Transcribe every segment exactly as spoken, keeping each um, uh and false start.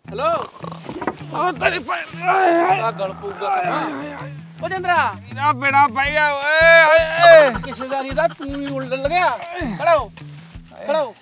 Hello ओ तेरी गल पऊगा ओ चंद्रा ना बेड़ा पै गया ओए किसे दा नहीं दा तू ही उल्टन लग गया खड़ा हो खड़ा हो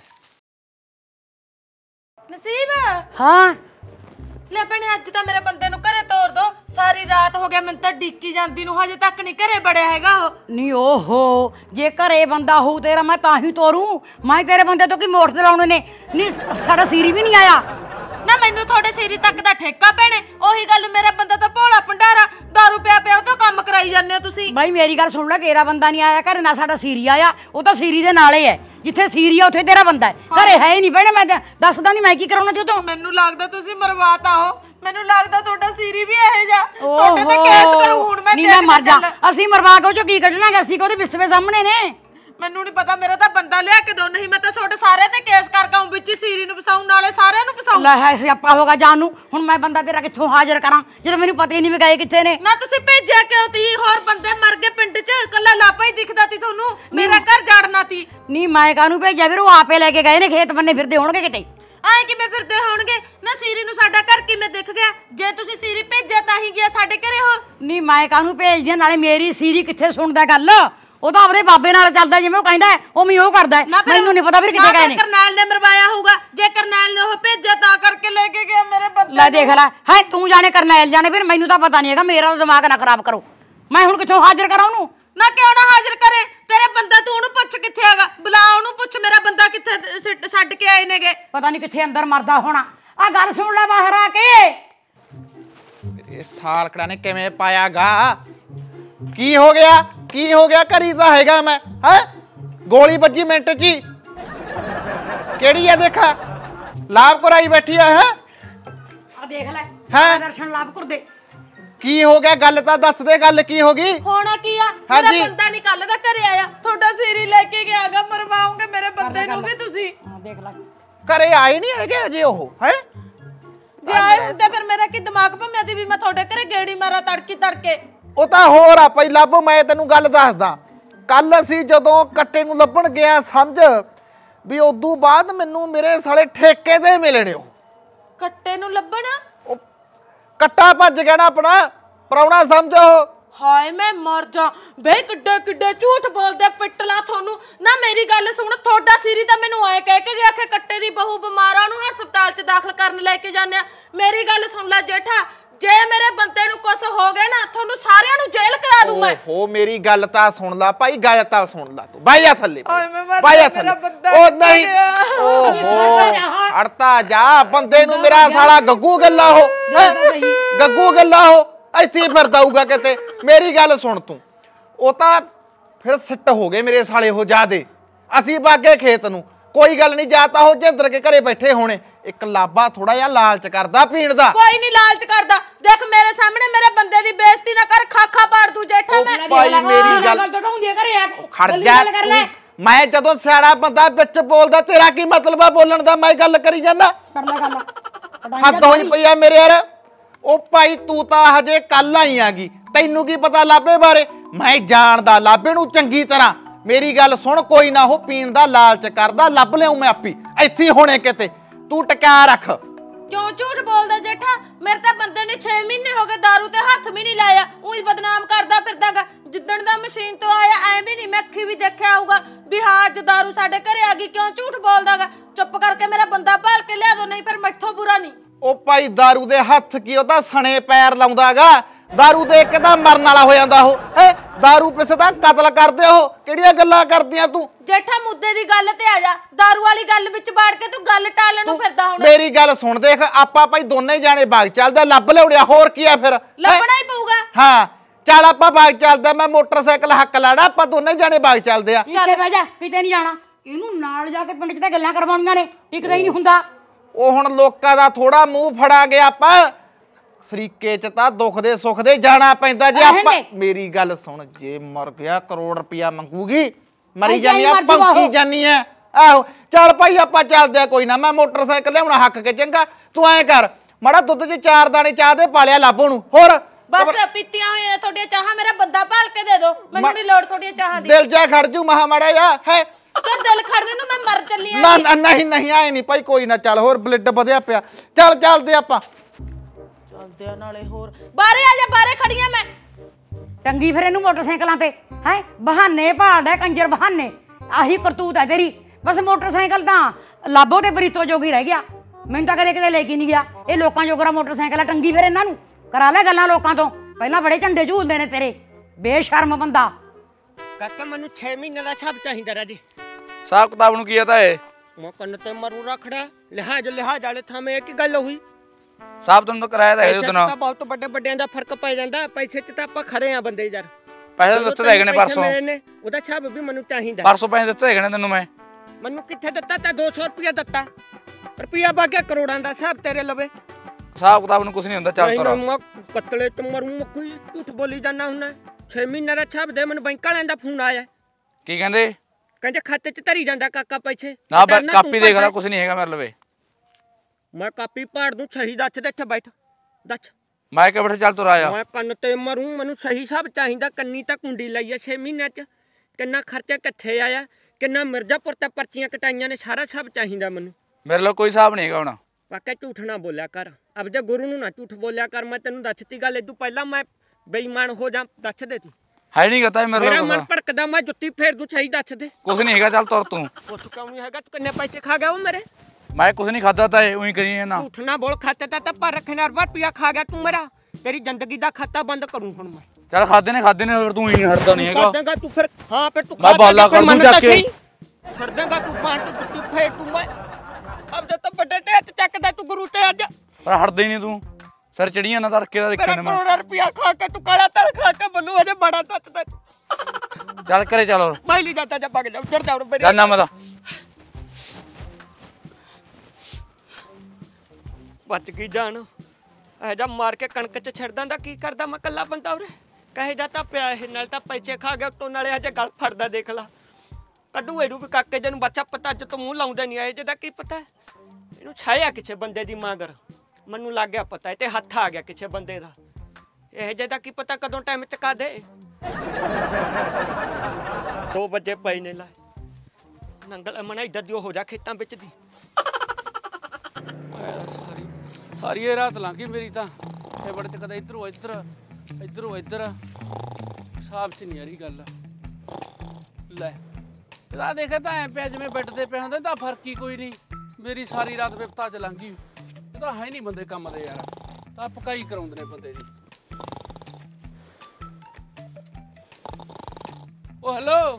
नसीब हाँ ले भैने अज तो मेरे बंदे नु घरे तोड़ दो सारी रात हो गया मैं तो डिक्की जांदी नु हजे तक नहीं घरे बड़िया हैगा हो नहीं ओहो जे घरे बंदा हो तेरा मैं ताही तोरूं मैं तेरे बंदे तो की मोड़ ते लाउणे ने नहीं साडा सीरी भी नहीं आया ना मैनू थोड़े सीरी तक दा ठेका भैने ओही गल मेरा बंदा तो भोला भंडारा दारू पिया पिया तो काम कराई जाने हो तुसी भाई मेरी गल सुन ले तेरा बंदा नहीं आया घरे ना साडा सीरी आया वो तो सीरी दे नाले है जिथे सीरी है उथे तेरा बंदा है घरे है ही नहीं भैने मैं दसदा नहीं मैं की कराउणा जो तो मैनू लगदा तुसी मरवाता हो मैनू लगदा ਤੁਹਾਡਾ सीरी भी ਇਹ जा ਤੁਹਾਡੇ ਤੇ ਕੇਸ ਕਰੂ ਹੁਣ ਮੈਂ ਨਹੀਂ ਮੈਂ ਮਰ ਜਾ ਅਸੀਂ ਮਰਵਾ ਕੇ ਉਹ ਚੋਂ ਕੀ ਕੱਢਣਾਗਾ ਅਸੀਂ ਕੋਦੇ ਵਿਸਵੇ ਸਾਹਮਣੇ ਨੇ ਮੈਨੂੰ ਨਹੀਂ ਪਤਾ ਮੇਰਾ ਤਾਂ ਬੰਦਾ ਲਿਆ ਕੇ ਦੋ ਨਹੀਂ ਮੈਂ ਤਾਂ ਤੁਹਾਡੇ ਸਾਰੇ ਤੇ ਕੇਸ ਕਰ ਕਾਉਂ ਵਿੱਚ ਸੀਰੀ ਨੂੰ ਫਸਾਉਣ ਨਾਲੇ ਸਾਰਿਆਂ ਨੂੰ ਫਸਾਉਂ ਲੈ ਹੈ ਸਿਆਪਾ ਹੋਗਾ ਜਾਨ ਨੂੰ ਹੁਣ ਮੈਂ ਬੰਦਾ ਤੇਰਾ ਕਿੱਥੋਂ ਹਾਜ਼ਰ ਕਰਾਂ ਜਦੋਂ ਮੈਨੂੰ ਪਤਾ ਹੀ ਨਹੀਂ ਵੀ ਗਏ ਕਿੱਥੇ ਨੇ ਨਾ ਤੁਸੀਂ ਭੇਜਿਆ ਕਿਉਂ ਤੀ ਹੋਰ ਬੰਦੇ ਮਰ ਗਏ ਪਿੰਡ 'ਚ ਕੱਲਾ ਲਾਪਾ ਹੀ ਦਿਖਦਾ ਤੀ ਤੁਹਾਨੂੰ ਮੇਰਾ ਘਰ ਜਾੜਨਾ ਤੀ ਨਹੀਂ ਮੈਂ ਕਾਹਨੂੰ ਭੇਜਿਆ ਵੀਰ ਉਹ ਆਪੇ ਲੈ ਕੇ ਗਏ ਨੇ ਖੇਤ ਬੰਨੇ ਫਿਰਦੇ ਹੋਣਗੇ ਕਿਤੇ ਆਏ ਕਿਵੇਂ ਫਿਰਦੇ ਹੋਣਗੇ ਨਾ ਸੀਰੀ ਨੂੰ ਸਾਡਾ ਘਰ ਕਿਵੇਂ ਦਿਖ ਗਿਆ ਜੇ ਤੁਸੀਂ ਸੀਰੀ ਭੇਜਿਆ ਤਾਂ ਹੀ ਗਿਆ ਸਾਡੇ ਘਰੇ ਹੋ ਨਹੀਂ ਮੈਂ ਕਾਹਨੂੰ ਭੇਜਦੀ ਆ ਨਾਲੇ ਮੇਰੀ ਸੀਰੀ ਕਿੱਥੇ ਸੁਣਦਾ ਗੱਲ ਉਹ ਤਾਂ ਆਪਦੇ ਬਾਬੇ ਨਾਲ ਚੱਲਦਾ ਜਿਵੇਂ ਉਹ ਕਹਿੰਦਾ ਉਹ ਵੀ ਉਹ ਕਰਦਾ ਮੈਨੂੰ ਨਹੀਂ ਪਤਾ ਵੀਰ ਕਿੱਥੇ ਗਏ ਨੇ ਕਰਨੈਲ ਨੇ ਮਰਵਾਇਆ ਹੋਊਗਾ ਜੇ ਕਰਨੈਲ ਨੇ ਉਹ ਭੇਜਿਆ ਤਾਂ ਕਰਕੇ ਲੈ ਕੇ ਗਿਆ ਮੇਰੇ ਬੰਦੇ ਲੈ ਦੇਖ ਲੈ ਹੈ ਤੂੰ ਜਾਣੇ ਕਰਨੈਲ ਜਾਣੇ ਫਿਰ ਮੈਨੂੰ ਤਾਂ ਪਤਾ ਨਹੀਂ ਹੈਗਾ ਮੇਰਾ ਦਿਮਾਗ ਨਾ ਖਰਾਬ ਕਰੋ ਮੈਂ ਹੁਣ ਕਿੱਥੋਂ ਹਾਜ਼ਰ ਕਰਾਂ ਉਹਨੂੰ ਨਾ ਕਿਉਂ ਨਾ ਹਾਜ਼ਰ ਕਰੇ ਤੇਰੇ ਬੰਦਾ ਤੂੰ ਉਹਨੂੰ ਪੁੱਛ ਕਿੱਥੇ ਹੈਗਾ ਬੁਲਾ ਉਹਨੂੰ ਪੁੱਛ ਮੇਰਾ ਬੰਦਾ ਕਿੱਥੇ ਛੱਡ ਕੇ ਆਏ ਨੇਗੇ ਪਤਾ ਨਹੀਂ ਕਿੱਥੇ ਅੰਦਰ ਮਰਦਾ ਹੋਣਾ ਆ ਗੱਲ ਸੁਣ ਲੈ ਬਾਹਰ ਆ ਕੇ ਮੇਰੇ ਸਾਲਕੜਾ ਨੇ ਕਿਵੇਂ ਪਾਇਆਗਾ ਕੀ ਹੋ ਗਿਆ ਕੀ ਹੋ ਗਿਆ ਘਰੀ ਤਾਂ ਹੈਗਾ ਮੈਂ ਹੈ ਗੋਲੀ ਵੱਜੀ ਮਿੰਟ 'ਚ ਹੀ ਕਿਹੜੀ ਆ ਦੇਖਾ ਲਾਭ ਕਰਾਈ ਬੈਠੀ ਆ ਹੈ ਆ ਦੇਖ ਲੈ ਹੈਂ? ਦਰਸ਼ਨ ਲਾਭ ਕਰਦੇ ਕੀ ਹੋ ਗਿਆ ਗੱਲ ਤਾਂ ਦੱਸ ਦੇ ਗੱਲ ਕੀ ਹੋ ਗਈ ਹੋਣਾ ਕੀ ਆ ਮੇਰਾ ਬੰਦਾ ਨਹੀਂ ਕੱਲ ਦਾ ਘਰੇ ਆਇਆ ਤੁਹਾਡਾ ਸੀਰੀ ਲੈ ਕੇ ਗਿਆਗਾ ਮਰਵਾਉਂਗੇ ਮੇਰੇ ਬੰਦੇ ਨੂੰ ਵੀ ਤੁਸੀਂ ਹਾਂ ਦੇਖ ਲੈ ਘਰੇ ਆਏ ਨਹੀਂ ਹੈਗੇ ਅਜੇ ਉਹ ਹੈ ਜੇ ਆਏ ਹੁੰਦੇ ਫਿਰ ਮੇਰਾ ਕੀ ਦਿਮਾਗ ਭੰਮਿਆ ਦੀ ਵੀ ਮੈਂ ਤੁਹਾਡੇ ਘਰੇ ਗੇੜੀ ਮਾਰਾ ਤੜਕੀ ਤੜਕੇ ਉਹ ਤਾਂ ਹੋਰ ਆ ਭਾਈ ਲੱਭ ਮੈਂ ਤੈਨੂੰ ਗੱਲ ਦੱਸਦਾ ਕੱਲ ਅਸੀਂ ਜਦੋਂ ਕੱਟੇ ਨੂੰ ਲੱਭਣ ਗਿਆ ਸਮਝ ਵੀ ਉਦੋਂ ਬਾਅਦ ਮੈਨੂੰ ਮੇਰੇ ਸਾਲੇ ਠੇਕੇ ਤੇ ਮਿਲਣੇ ਉਹ ਕੱਟੇ ਨੂੰ ਲੱਭਣਾ ਉਹ ਕੱਟਾ ਭੱਜ ਗਿਆ ਨਾ ਆਪਣਾ ਪਰੌਣਾ ਸਮਝੋ ਹਾਏ ਮੈਂ ਮਰ ਜਾ ਬੇ ਕਿੱਡੇ ਕਿੱਡੇ ਝੂਠ ਬੋਲਦੇ ਪਿੱਟਲਾ ਤੁਹਾਨੂੰ ਨਾ ਮੇਰੀ ਗੱਲ ਸੁਣ ਤੁਹਾਡਾ ਸੀਰੀ ਤਾਂ ਮੈਨੂੰ ਐ ਕਹਿ ਕੇ ਗਿਆ ਕਿ ਕੱਟੇ ਦੀ ਬਹੂ ਬਿਮਾਰ ਆ ਨੂੰ ਹਸਪਤਾਲ 'ਚ ਦਾਖਲ ਕਰਨ ਲੈ ਕੇ ਜਾਂਦੇ ਆ ਮੇਰੀ ਗੱਲ ਸੁਣ ਲੈ ਜੇਠਾ ਜੇ ਮੇਰੇ ਬੰਦੇ ਨੂੰ ਕੁਛ ਹੋ ਗਿਆ ਨਾ ਤੁਹਾਨੂੰ ਸਾਰਿਆਂ ਨੂੰ ਜੇਲ੍ਹ ਕਰਾ ਦੂੰ ਮੈਂ ਓਹੋ ਮੇਰੀ ਗੱਲ ਤਾਂ ਸੁਣ ਲੈ ਭਾਈ ਗੱਲ ਤਾਂ ਸੁਣ ਲੈ ਤੂੰ ਬਾਈਆ ਥੱਲੇ ਬਾਈਆ ਬਾਈਆ ਥੱਲੇ ਉਹ ਨਹੀਂ ਓਹੋ ਅੜਤਾ ਜਾ ਬੰਦੇ ਨੂੰ ਮੇਰਾ ਸਾਲਾ ਗੱਗੂ ਗੱਲਾ ਹੋ ਗੱਗੂ ਗੱਲਾ ਹੋ ਇੱਥੇ ਫਿਰਦਾ ਹੋਊਗਾ ਕਿਤੇ ਮੇਰੀ ਗੱਲ ਸੁਣ ਤੂੰ ਉਹ ਤਾਂ ਫਿਰ ਸਿੱਟ ਹੋ ਗਏ ਮੇਰੇ ਸਾਲੇ ਹੋ ਜਾਦੇ ਅਸੀਂ ਬਾਗੇ ਖੇਤ ਨੂੰ ਕੋਈ ਗੱਲ ਨਹੀਂ ਜਾਤਾ ਹੋ ਜਿੰਦਰ ਕੇ ਘਰੇ ਬੈਠੇ ਹੋਣੇ ਇੱਕ ਲਾਬਾ ਥੋੜਾ ਜਿਹਾ ਲਾਲਚ ਕਰਦਾ ਪੀਣ ਦਾ ਕੋਈ ਨਹੀਂ ਲਾਲਚ ਕਰਦਾ ਦੇਖ ਮੇਰੇ ਸਾਹਮਣੇ ਮੇਰੇ ਬੰਦੇ ਦੀ ਬੇਇੱਜ਼ਤੀ ਨਾ ਕਰ ਖਾਖਾ ਪਾੜ ਦੂ ਜੇਠਾ ਮੈਂ ਭਾਈ ਮੇਰੀ ਗੱਲ ਟਟਾਉਂਦੀ ਘਰੇ ਆ ਖੜ ਜਾ ਮੈਂ ਜਦੋਂ ਸਿਆਣਾ ਬੰਦਾ ਵਿੱਚ ਬੋਲਦਾ ਤੇਰਾ ਕੀ ਮਤਲਬ ਆ ਬੋਲਣ ਦਾ ਮੈਂ ਗੱਲ ਕਰੀ ਜਾਂਦਾ ਕਰ ਲੈ ਗੱਲ ਹੱਦ ਹੋਈ ਪਈ ਆ ਮੇਰੇ ਯਾਰ ਉਹ ਭਾਈ ਤੂੰ ਤਾਂ ਹਜੇ ਕੱਲ ਆਈ ਆਗੀ ਤੈਨੂੰ ਕੀ ਪਤਾ ਲਾਬੇ ਬਾਰੇ ਮੈਂ ਜਾਣਦਾ ਲਾਬੇ ਨੂੰ ਚੰਗੀ ਤਰ੍ਹਾਂ ਮੇਰੀ ਗੱਲ ਸੁਣ ਕੋਈ ਨਾ ਉਹ ਪੀਣ ਦਾ ਲਾਲਚ ਕਰਦਾ ਲੱਭ ਲਿਆਉ ਮੈਂ ਆਪੀ ਇੱਥੇ ਹੋਣੇ ਕਿਤੇ ਤੂੰ ਟਕਾ ਰੱਖ ਕਿਉਂ ਝੂਠ ਬੋਲਦਾ ਜੇਠਾ ਮੇਰੇ ਤਾਂ ਬੰਦੇ ਨੇ ਛੇ ਮਹੀਨੇ ਹੋ ਗਏ दारू ਤੇ ਹੱਥ ਵੀ ਨਹੀਂ ਲਾਇਆ ਉਹੀ ਬਦਨਾਮ ਕਰਦਾ ਫਿਰਦਾਗਾ ਜਿੱਦਣ ਦਾ ਮਸ਼ੀਨ ਤੋਂ ਆਇਆ ਐ ਵੀ ਨਹੀਂ ਮੈਂ ਅੱਖੀ ਵੀ ਦੇਖਿਆ ਹੋਊਗਾ ਵੀ ਹਾਂ ਅੱਜ दारू ਸਾਡੇ ਘਰੇ ਆ ਗਈ ਕਿਉਂ ਝੂਠ ਬੋਲਦਾਗਾ ਚੁੱਪ ਕਰਕੇ ਮੇਰਾ ਬੰਦਾ ਭਾਲ ਕੇ ਲਿਆ ਦੋ ਨਹੀਂ ਫਿਰ ਮੈਥੋਂ ਬੁਰਾ ਨਹੀਂ ਉਹ ਭਾਈ दारू ਦੇ ਹੱਥ ਕੀ ਉਹਦਾ ਸਣੇ ਪੈਰ ਲਾਉਂਦਾਗਾ दारू ਦੇ ਇੱਕ ਤਾਂ ਮਰਨ ਵਾਲਾ ਹੋ ਜਾਂਦਾ ਉਹ ਹੈ दारू ਪਿੱਛੇ ਤਾਂ ਕਤਲ ਕਰਦੇ ਉਹ ਕਿਹੜੀਆਂ ਗੱਲਾਂ ਕਰਦੀਆਂ ਤੂੰ ਜੇਠਾ ਮੁੱਦੇ ਦੀ ਗੱਲ ਤੇ ਆ ਜਾ दारू ਵਾਲੀ ਗੱਲ ਵਿੱਚ ਬਾੜ ਕੇ ਤੂੰ ਗੱਲ ਟਾਲਣ ਨੂੰ ਫਿਰਦਾ ਹੁਣ ਮੇਰੀ ਗੱਲ ਸੁਣ ਦੇਖ ਆਪਾਂ ਭਾਈ ਦੋਨੇ ਜਾਣੇ ਬਾਗ ਚੱਲਦਾ ਲੱਭ ਲਿਆਉੜਿਆ ਹੋਰ ਕੀ ਆ ਫਿਰ ਲੱਭਣਾ ਹੀ ਪਊਗਾ ਹਾਂ ਚੱਲ ਆਪਾਂ ਬਾਗ ਚੱਲਦਾ ਮੈਂ ਮੋਟਰਸਾਈਕਲ ਹੱਕ ਲਾਣਾ ਆਪਾਂ ਦੋਨੇ ਜਾਣੇ ਬਾਗ ਚੱਲਦੇ ਆ ਚੱਲ ਬਹਿ ਜਾ ਕਿਤੇ ਨਹੀਂ ਜਾਣਾ ਇਹਨੂੰ ਨਾਲ ਜਾ ਕੇ ਪਿੰਡ 'ਚ ਤਾਂ ਗੱਲਾਂ ਕਰਵਾਉਣੀਆਂ ਨੇ ਟਿਕਦਾ ਹੀ ਨਹੀਂ ਹੁੰਦਾ ਉਹ ਹੁਣ ਲੋਕਾਂ ਦਾ ਥੋੜਾ ਮੂੰਹ ਫੜਾਂਗੇ ਆਪਾਂ ਸਰੀਕੇ 'ਚ ਤਾਂ ਦੁੱਖ ਦੇ ਸੁੱਖ ਦੇ ਜਾਣਾ ਪੈਂਦਾ ਜੇ ਆਪਾਂ ਮੇਰੀ ਗੱਲ ਸੁਣ ਜੇ ਮਰ ਗਿਆ ਕਰੋੜ ਰੁਪਇਆ ਮੰਗੂਗੀ ਮਰੀ ਜਾਨੀ ਆ ਪੰਕੀ ਜਾਨੀ ਆ ਆਹੋ ਚੱਲ ਭਾਈ ਆਪਾਂ ਚੱਲਦੇ ਆ ਕੋਈ ਨਾ ਮੈਂ ਮੋਟਰਸਾਈਕਲ ਲਿਆਉਣਾ ਹੱਕ ਕੇ ਚੰਗਾ ਤੂੰ ਐ ਕਰ ਮਾੜਾ ਦੁੱਧ 'ਚ ਚਾਰ ਦਾਣੇ ਚਾਹ ਦੇ ਪਾਲਿਆ ਲਾਭੋ ਨੂੰ ਹੋਰ ਬਸ ਪੀਤੀਆਂ ਹੋਈਆਂ ਨੇ ਤੁਹਾਡੀਆਂ ਚਾਹਾਂ ਮੇਰਾ ਬੰਦਾ ਭਾਲ ਕੇ ਦੇ ਦੋ ਮੈਨੂੰ ਨਹੀਂ ਲੋੜ ਤੁਹਾਡੀਆਂ ਚਾਹਾਂ ਦੀ ਦਿਲ ਜਾ ਖੜ ਜੂ ਮਹਾ ਮਾੜਾ ਜਾ ਹੈ ਤੇ ਦਿਲ ਖੜਨੇ ਨੂੰ ਮੈਂ ਮਰ ਚੱਲੀ ਆ ਨਾ ਨਾ ਨਹੀਂ ਨਹੀਂ ਆਏ ਨਹੀਂ ਭਾਈ ਕੋਈ ਨਾ ਚੱਲ ਹੋਰ ਬਲੱਡ ਵਧਿਆ ਪਿਆ ਚੱਲ ਚੱਲਦੇ ਆਪਾਂ ਚੱਲਦੇ ਆ ਨਾਲੇ ਹੋਰ ਬਾਹਰੇ ਆ ਜਾ ਬਾਹਰੇ ਖੜੀਆਂ ਮੈਂ ਟੰਗੀ ਫਿਰ ਇਹਨੂੰ ਮੋਟਰਸਾਈਕਲਾਂ ਤੇ ਹੈ ਬਹਾਨੇ ਭਾਲਦਾ ਕੰਜਰ ਬਹਾਨੇ ਆਹੀ ਕਰਤੂਤ ਹੈ ਤੇਰੀ ਬਸ ਮੋਟਰਸਾਈਕਲ ਤਾਂ ਲਾਭੋ ਤੇ ਬਰੀਤੋ ਜੋਗੀ ਰਹਿ ਗਿਆ ਮੈਨੂੰ ਤਾਂ ਕਦੇ ਕਿਤੇ ਲੈ ਕੇ ਨਹੀਂ ਗਿਆ ਇਹ ਲੋਕਾਂ ਜੋਗਰਾ ਮੋਟਰਸਾਈਕਲ ਆ ਟੰਗੀ ਫਿਰ ਇਹਨਾਂ ਨੂੰ ਕਰਾ ਲੈ ਗੱਲਾਂ ਲੋਕਾਂ ਤੋਂ ਪਹਿਲਾਂ ਬੜੇ ਝੰਡੇ ਝੂਲਦੇ ਨੇ ਤੇਰੇ ਬੇਸ਼ਰਮ ਬੰਦਾ ਕਾਕਾ ਮੈਨੂੰ ਛੇ ਮਹੀਨੇ ਦਾ ਛਾਪ ਚਾਹੀਦਾ ਰਾਜੀ ਹਿਸਾਬ ਕਿਤਾਬ ਨੂੰ ਕੀ ਆ ਤਾਂ ਇਹ ਮੈਂ ਕੰਨ ਤੇ ਮਰੂ ਰਖੜਾ ਲਿਹਾਜ ਲਿਹਾਜ ਵਾਲੇ ਥਾਵੇਂ ਕੀ ਗੱਲ ਹੋਈ ਹਿਸਾਬ ਤੁਹਾਨੂੰ ਤਾਂ ਕਰਾਇਆ ਤਾਂ ਹੈ ਉਹਦੇ ਨਾਲ ਤਾਂ ਬਹੁਤ ਵੱਡੇ ਵੱਡਿਆਂ ਦਾ ਫਰਕ ਪੈ ਜਾਂਦਾ ਪੈਸੇ 'ਚ ਤਾਂ ਆਪਾਂ ਖੜੇ ਆ ਬੰਦੇ ਯਾਰ ਪੈਸੇ ਦਿੱਤੇ ਤਾਂ ਹੈਗੇ ਨੇ ਪਰਸੋਂ ਉਹਦਾ ਛਾਪ ਵੀ ਮੈਨੂੰ ਚਾਹੀਦਾ ਪਰਸੋਂ ਪੈਸੇ ਦਿੱਤੇ ਹੈਗੇ ਨੇ ਤੈਨੂੰ ਮੈਂ ਮੈਨੂੰ ਕਿੱਥੇ ਦਿੱਤਾ ਤਾਂ ਦੋ ਸੌ ਰੁਪਇਆ ਦਿੱਤਾ ਰੁਪਇਆ ਬਾਕੀ ਕਰੋੜਾਂ ਦਾ ਹਿਸਾਬ ਤੇਰੇ ਲਵੇ ਹਿਸਾਬ ਕਿਤਾਬ ਨੂੰ ਕੁਝ ਨਹੀਂ ਹੁੰਦਾ ਚੱਲ ਤੋਰਾ ਮੈਂ ਕਤਲੇ ਤੇ ਮਰੂ ਕੋਈ ਝੂਠ ਬੋਲੀ ਜਾਂਦਾ ਹੁੰਦਾ ਛੇ ਮਹੀਨੇ ਦਾ ਛਾਪ ਦੇ ਮੈਨੂੰ ਬੈਂਕ ਵਾਲਿਆਂ ਦਾ ਫੋਨ ਆਇਆ ਕੀ ਕਹਿੰਦੇ ਕਹਿੰਦੇ ਖਾਤੇ 'ਚ ਧਰੀ ਜਾਂਦਾ ਕਾਕਾ ਪੈਸੇ ਨਾ ਕਾਪੀ ਦੇਖ ਲੈ ਕੁਝ ਨਹੀਂ ਹੈਗਾ ਮੇਰੇ ਲਵੇ ਮੈਂ ਕਾਪੀ ਪਾੜ ਦੂੰ ਸਹੀ ਦੱਸ ਦੇ ਇੱਥੇ ਬੈਠ ਦੱਸ ਮੈਂ ਕਿ ਬੈਠੇ ਚੱਲ ਤੋਰਾ ਆ ਮੈਂ ਕੰਨ ਤੇ ਮਰੂ ਮੈਨੂੰ ਸਹੀ ਹਿਸਾਬ ਚਾਹੀਦਾ ਕੰਨੀ ਤਾਂ ਕੁੰਡੀ ਲਈ ਆ ਛੇ ਮਹੀਨਿਆਂ 'ਚ ਕਿੰਨਾ ਖਰਚਾ ਕਿੱਥੇ ਆਇਆ ਕਿੰਨਾ ਮਿਰਜ਼ਾਪੁਰ ਤੇ ਪਰਚੀਆਂ ਕਟਾਈਆਂ ਨੇ ਸਾਰਾ ਹਿਸਾਬ ਚਾਹੀਦਾ ਮੈਨੂੰ ਮੇਰੇ ਲਈ ਕੋਈ ਹਿਸਾਬ ਨਹੀਂ ਹੈਗਾ ਹੁਣ ਵਾਕਿਆ ਝੂਠ ਨਾ ਬੋਲਿਆ ਕਰ ਆਪਦੇ ਗੁਰੂ ਨੂੰ ਨਾ ਝੂਠ ਬੋਲਿਆ ਕਰ ਮੈਂ ਤੈਨੂੰ ਦੱਸਤੀ ਗੱਲ ਇਦੋਂ ਪਹਿਲਾਂ ਮੈਂ ਬੇਈਮਾਨ ਹੋ ਜਾ ਦੱਸ ਦੇ ਤੂੰ ਹੈ ਨਹੀਂ ਕਹਤਾ ਮੇਰੇ ਮੇਰਾ ਕੋਲ ਮਨ ਭੜਕਦਾ ਮੈਂ ਜੁੱਤੀ ਫੇਰ ਦੂੰ ਸਹੀ ਦੱਸ ਦੇ ਕੁਝ ਨਹੀਂ ਹੈਗਾ ਚੱਲ ਤੁਰ ਤੂੰ ਉੱਠ ਕਿਉਂ ਨਹੀਂ ਹੈਗਾ ਤੂੰ ਕਿੰਨੇ ਪੈਸੇ ਖਾ ਗਿਆ ਉਹ ਮੇਰੇ ਮੈਂ ਕੁਝ ਨਹੀਂ ਖਾਦਾ ਤਾਂ ਉਹੀ ਕਰੀ ਨਾ ਝੂਠ ਨਾ ਬੋਲ ਖਾਤੇ ਤਾਂ ਪਰ ਰੱਖਣਾ ਰੁਪਇਆ ਖਾ ਗਿਆ ਤੂੰ ਮੇਰਾ ਤੇਰੀ ਜ਼ਿੰਦਗੀ ਦਾ ਖਾਤਾ ਬੰਦ ਕਰੂੰ ਹੁਣ ਮੈਂ ਚੱਲ ਖਾਦੇ ਨੇ ਖਾਦੇ ਨੇ ਫਿਰ ਤੂੰ ਹੀ ਹਟਦਾ ਨਹੀਂ ਹੈਗਾ ਕਰ ਦੇਗਾ ਤੂੰ ਫਿਰ ਹਾਂ ਫਿਰ ਤੂੰ ਮੈਂ ਬਾਲਾ ਕਰ ਦੂੰ ਜਾ ਕੇ ਛੱਡ ਦੇਗਾ ਤੂੰ ਪਾਣ ਤੂੰ ਜੁੱਤੀ ਫੇਰ ਤੂੰ ਮੈਂ ਅਬ ਜਦ ਤੱਕ ਵੱਡੇ ਤੇ ਚੱਕਦਾ ਤੂੰ ਗੁਰੂ ਤੇ ਅੱਜ ਪਰ ਹਟਦਾ ਹੀ ਨਹੀਂ ਤੂੰ ਸਿਰ ਚੜੀਆਂ ਨਾ ਤੜਕੇ ਦਾ ਦੇਖਿਆ ਤੇਰਾ ਨੇ ਮੈਂ ਕਰੋੜਾ ਰੁਪਇਆ ਖਾ ਕੇ ਤੂੰ ਕਾਲਾ ਤਲ ਖਾ ਕੇ ਮੈਨੂੰ ਅਜੇ ਬੜਾ ਦੱਸਦਾ ਚੱਲ ਕਰੇ ਚੱਲ ਹੋਰ ਮੈਂ ਲਈ ਜਾਂਦਾ ਜਾ ਪਗ ਜਾ ਉੱਧਰ ਜਾ ਮੇਰੇ ਚੱਲ ਨਾ ਮਦਾ ਬਚ ਗਈ ਜਾਨ ਇਹ ਜਾ ਮਾਰ ਕੇ ਕਣਕ ਚ ਛੱਡਦਾ ਦਾ ਕੀ ਕਰਦਾ ਮੈਂ ਕੱਲਾ ਬੰਦਾ ਉਰੇ ਕਹੇ ਜਾ ਤਾਂ ਪਿਆ ਇਹ ਨਾਲ ਤਾਂ ਪੈਸੇ ਖਾ ਗਿਆ ਤੋਂ ਨਾਲੇ ਹਜੇ ਗਲ ਫੜਦਾ ਦੇਖ ਲਾ ਕੱਢੂ ਇਹਨੂੰ ਵੀ ਕਾਕੇ ਜਨੂੰ ਬੱਚਾ ਪਤਾ ਅੱਜ ਤੋਂ ਮੂੰਹ ਲਾਉਂਦਾ ਨਹੀਂ ਆਏ ਜਿਹਦਾ ਕੀ ਪਤਾ ਇਹਨੂੰ ਛਾਇਆ ਕਿਸੇ ਬੰਦੇ ਦੀ ਮਾਂਗਰ ਮੈਨੂੰ ਲੱਗ ਗਿਆ ਪਤਾ ਇਹ ਤੇ ਹੱਥ ਆ ਗਿਆ ਕਿਸੇ ਬੰਦੇ ਦਾ ਇਹ ਜਿਹਦਾ ਕੀ ਪਤਾ ਕਦੋਂ ਟਾਈਮ ਚਕਾ ਦੇ ਦੋ ਵਜੇ ਪਏ ਨੇ ਲਾ ਨੰਗਲ ਮਨਾ ਇੱਧਰ ਦੀ ਹੋ ਜਾ ਖੇਤਾਂ ਵਿੱਚ ਦੀ ਸਾਰੀ ਸਾਰੀ ਇਹ ਰਾਤ ਲੰਘ ਗਈ ਮੇਰੀ ਤਾਂ ਇਹ ਬੜੇ ਤੇ ਕਦੇ ਇਧਰੋਂ ਇੱਧਰ ਇਧਰੋਂ ਇੱਧਰ ਹਿਸਾਬ 'ਚ ਨਹੀਂ ਆ ਰਹੀ ਗੱਲ ਲੈ ਇਹਦਾ ਦੇਖਿਆ ਤਾਂ ਐ ਪਿਆ ਜਿਵੇਂ ਬੈੱਡ ਤੇ ਪਿਆ ਹੁੰਦਾ ਤਾਂ ਫਰਕ ਹੀ ਕੋਈ ਨਹੀਂ ਮੇਰੀ ਸਾਰੀ ਰਾਤ ਵਿਪਤਾ 'ਚ ਲੰਘ ਗਈ ਇਹ ਤਾਂ ਹੈ ਨਹੀਂ ਬੰਦੇ ਕੰਮ ਦੇ ਯਾਰ ਤਾਂ ਪਕਾਈ ਕਰਾਉਂਦੇ ਨੇ ਬੰਦੇ ਦੀ ਓ ਹੈਲੋ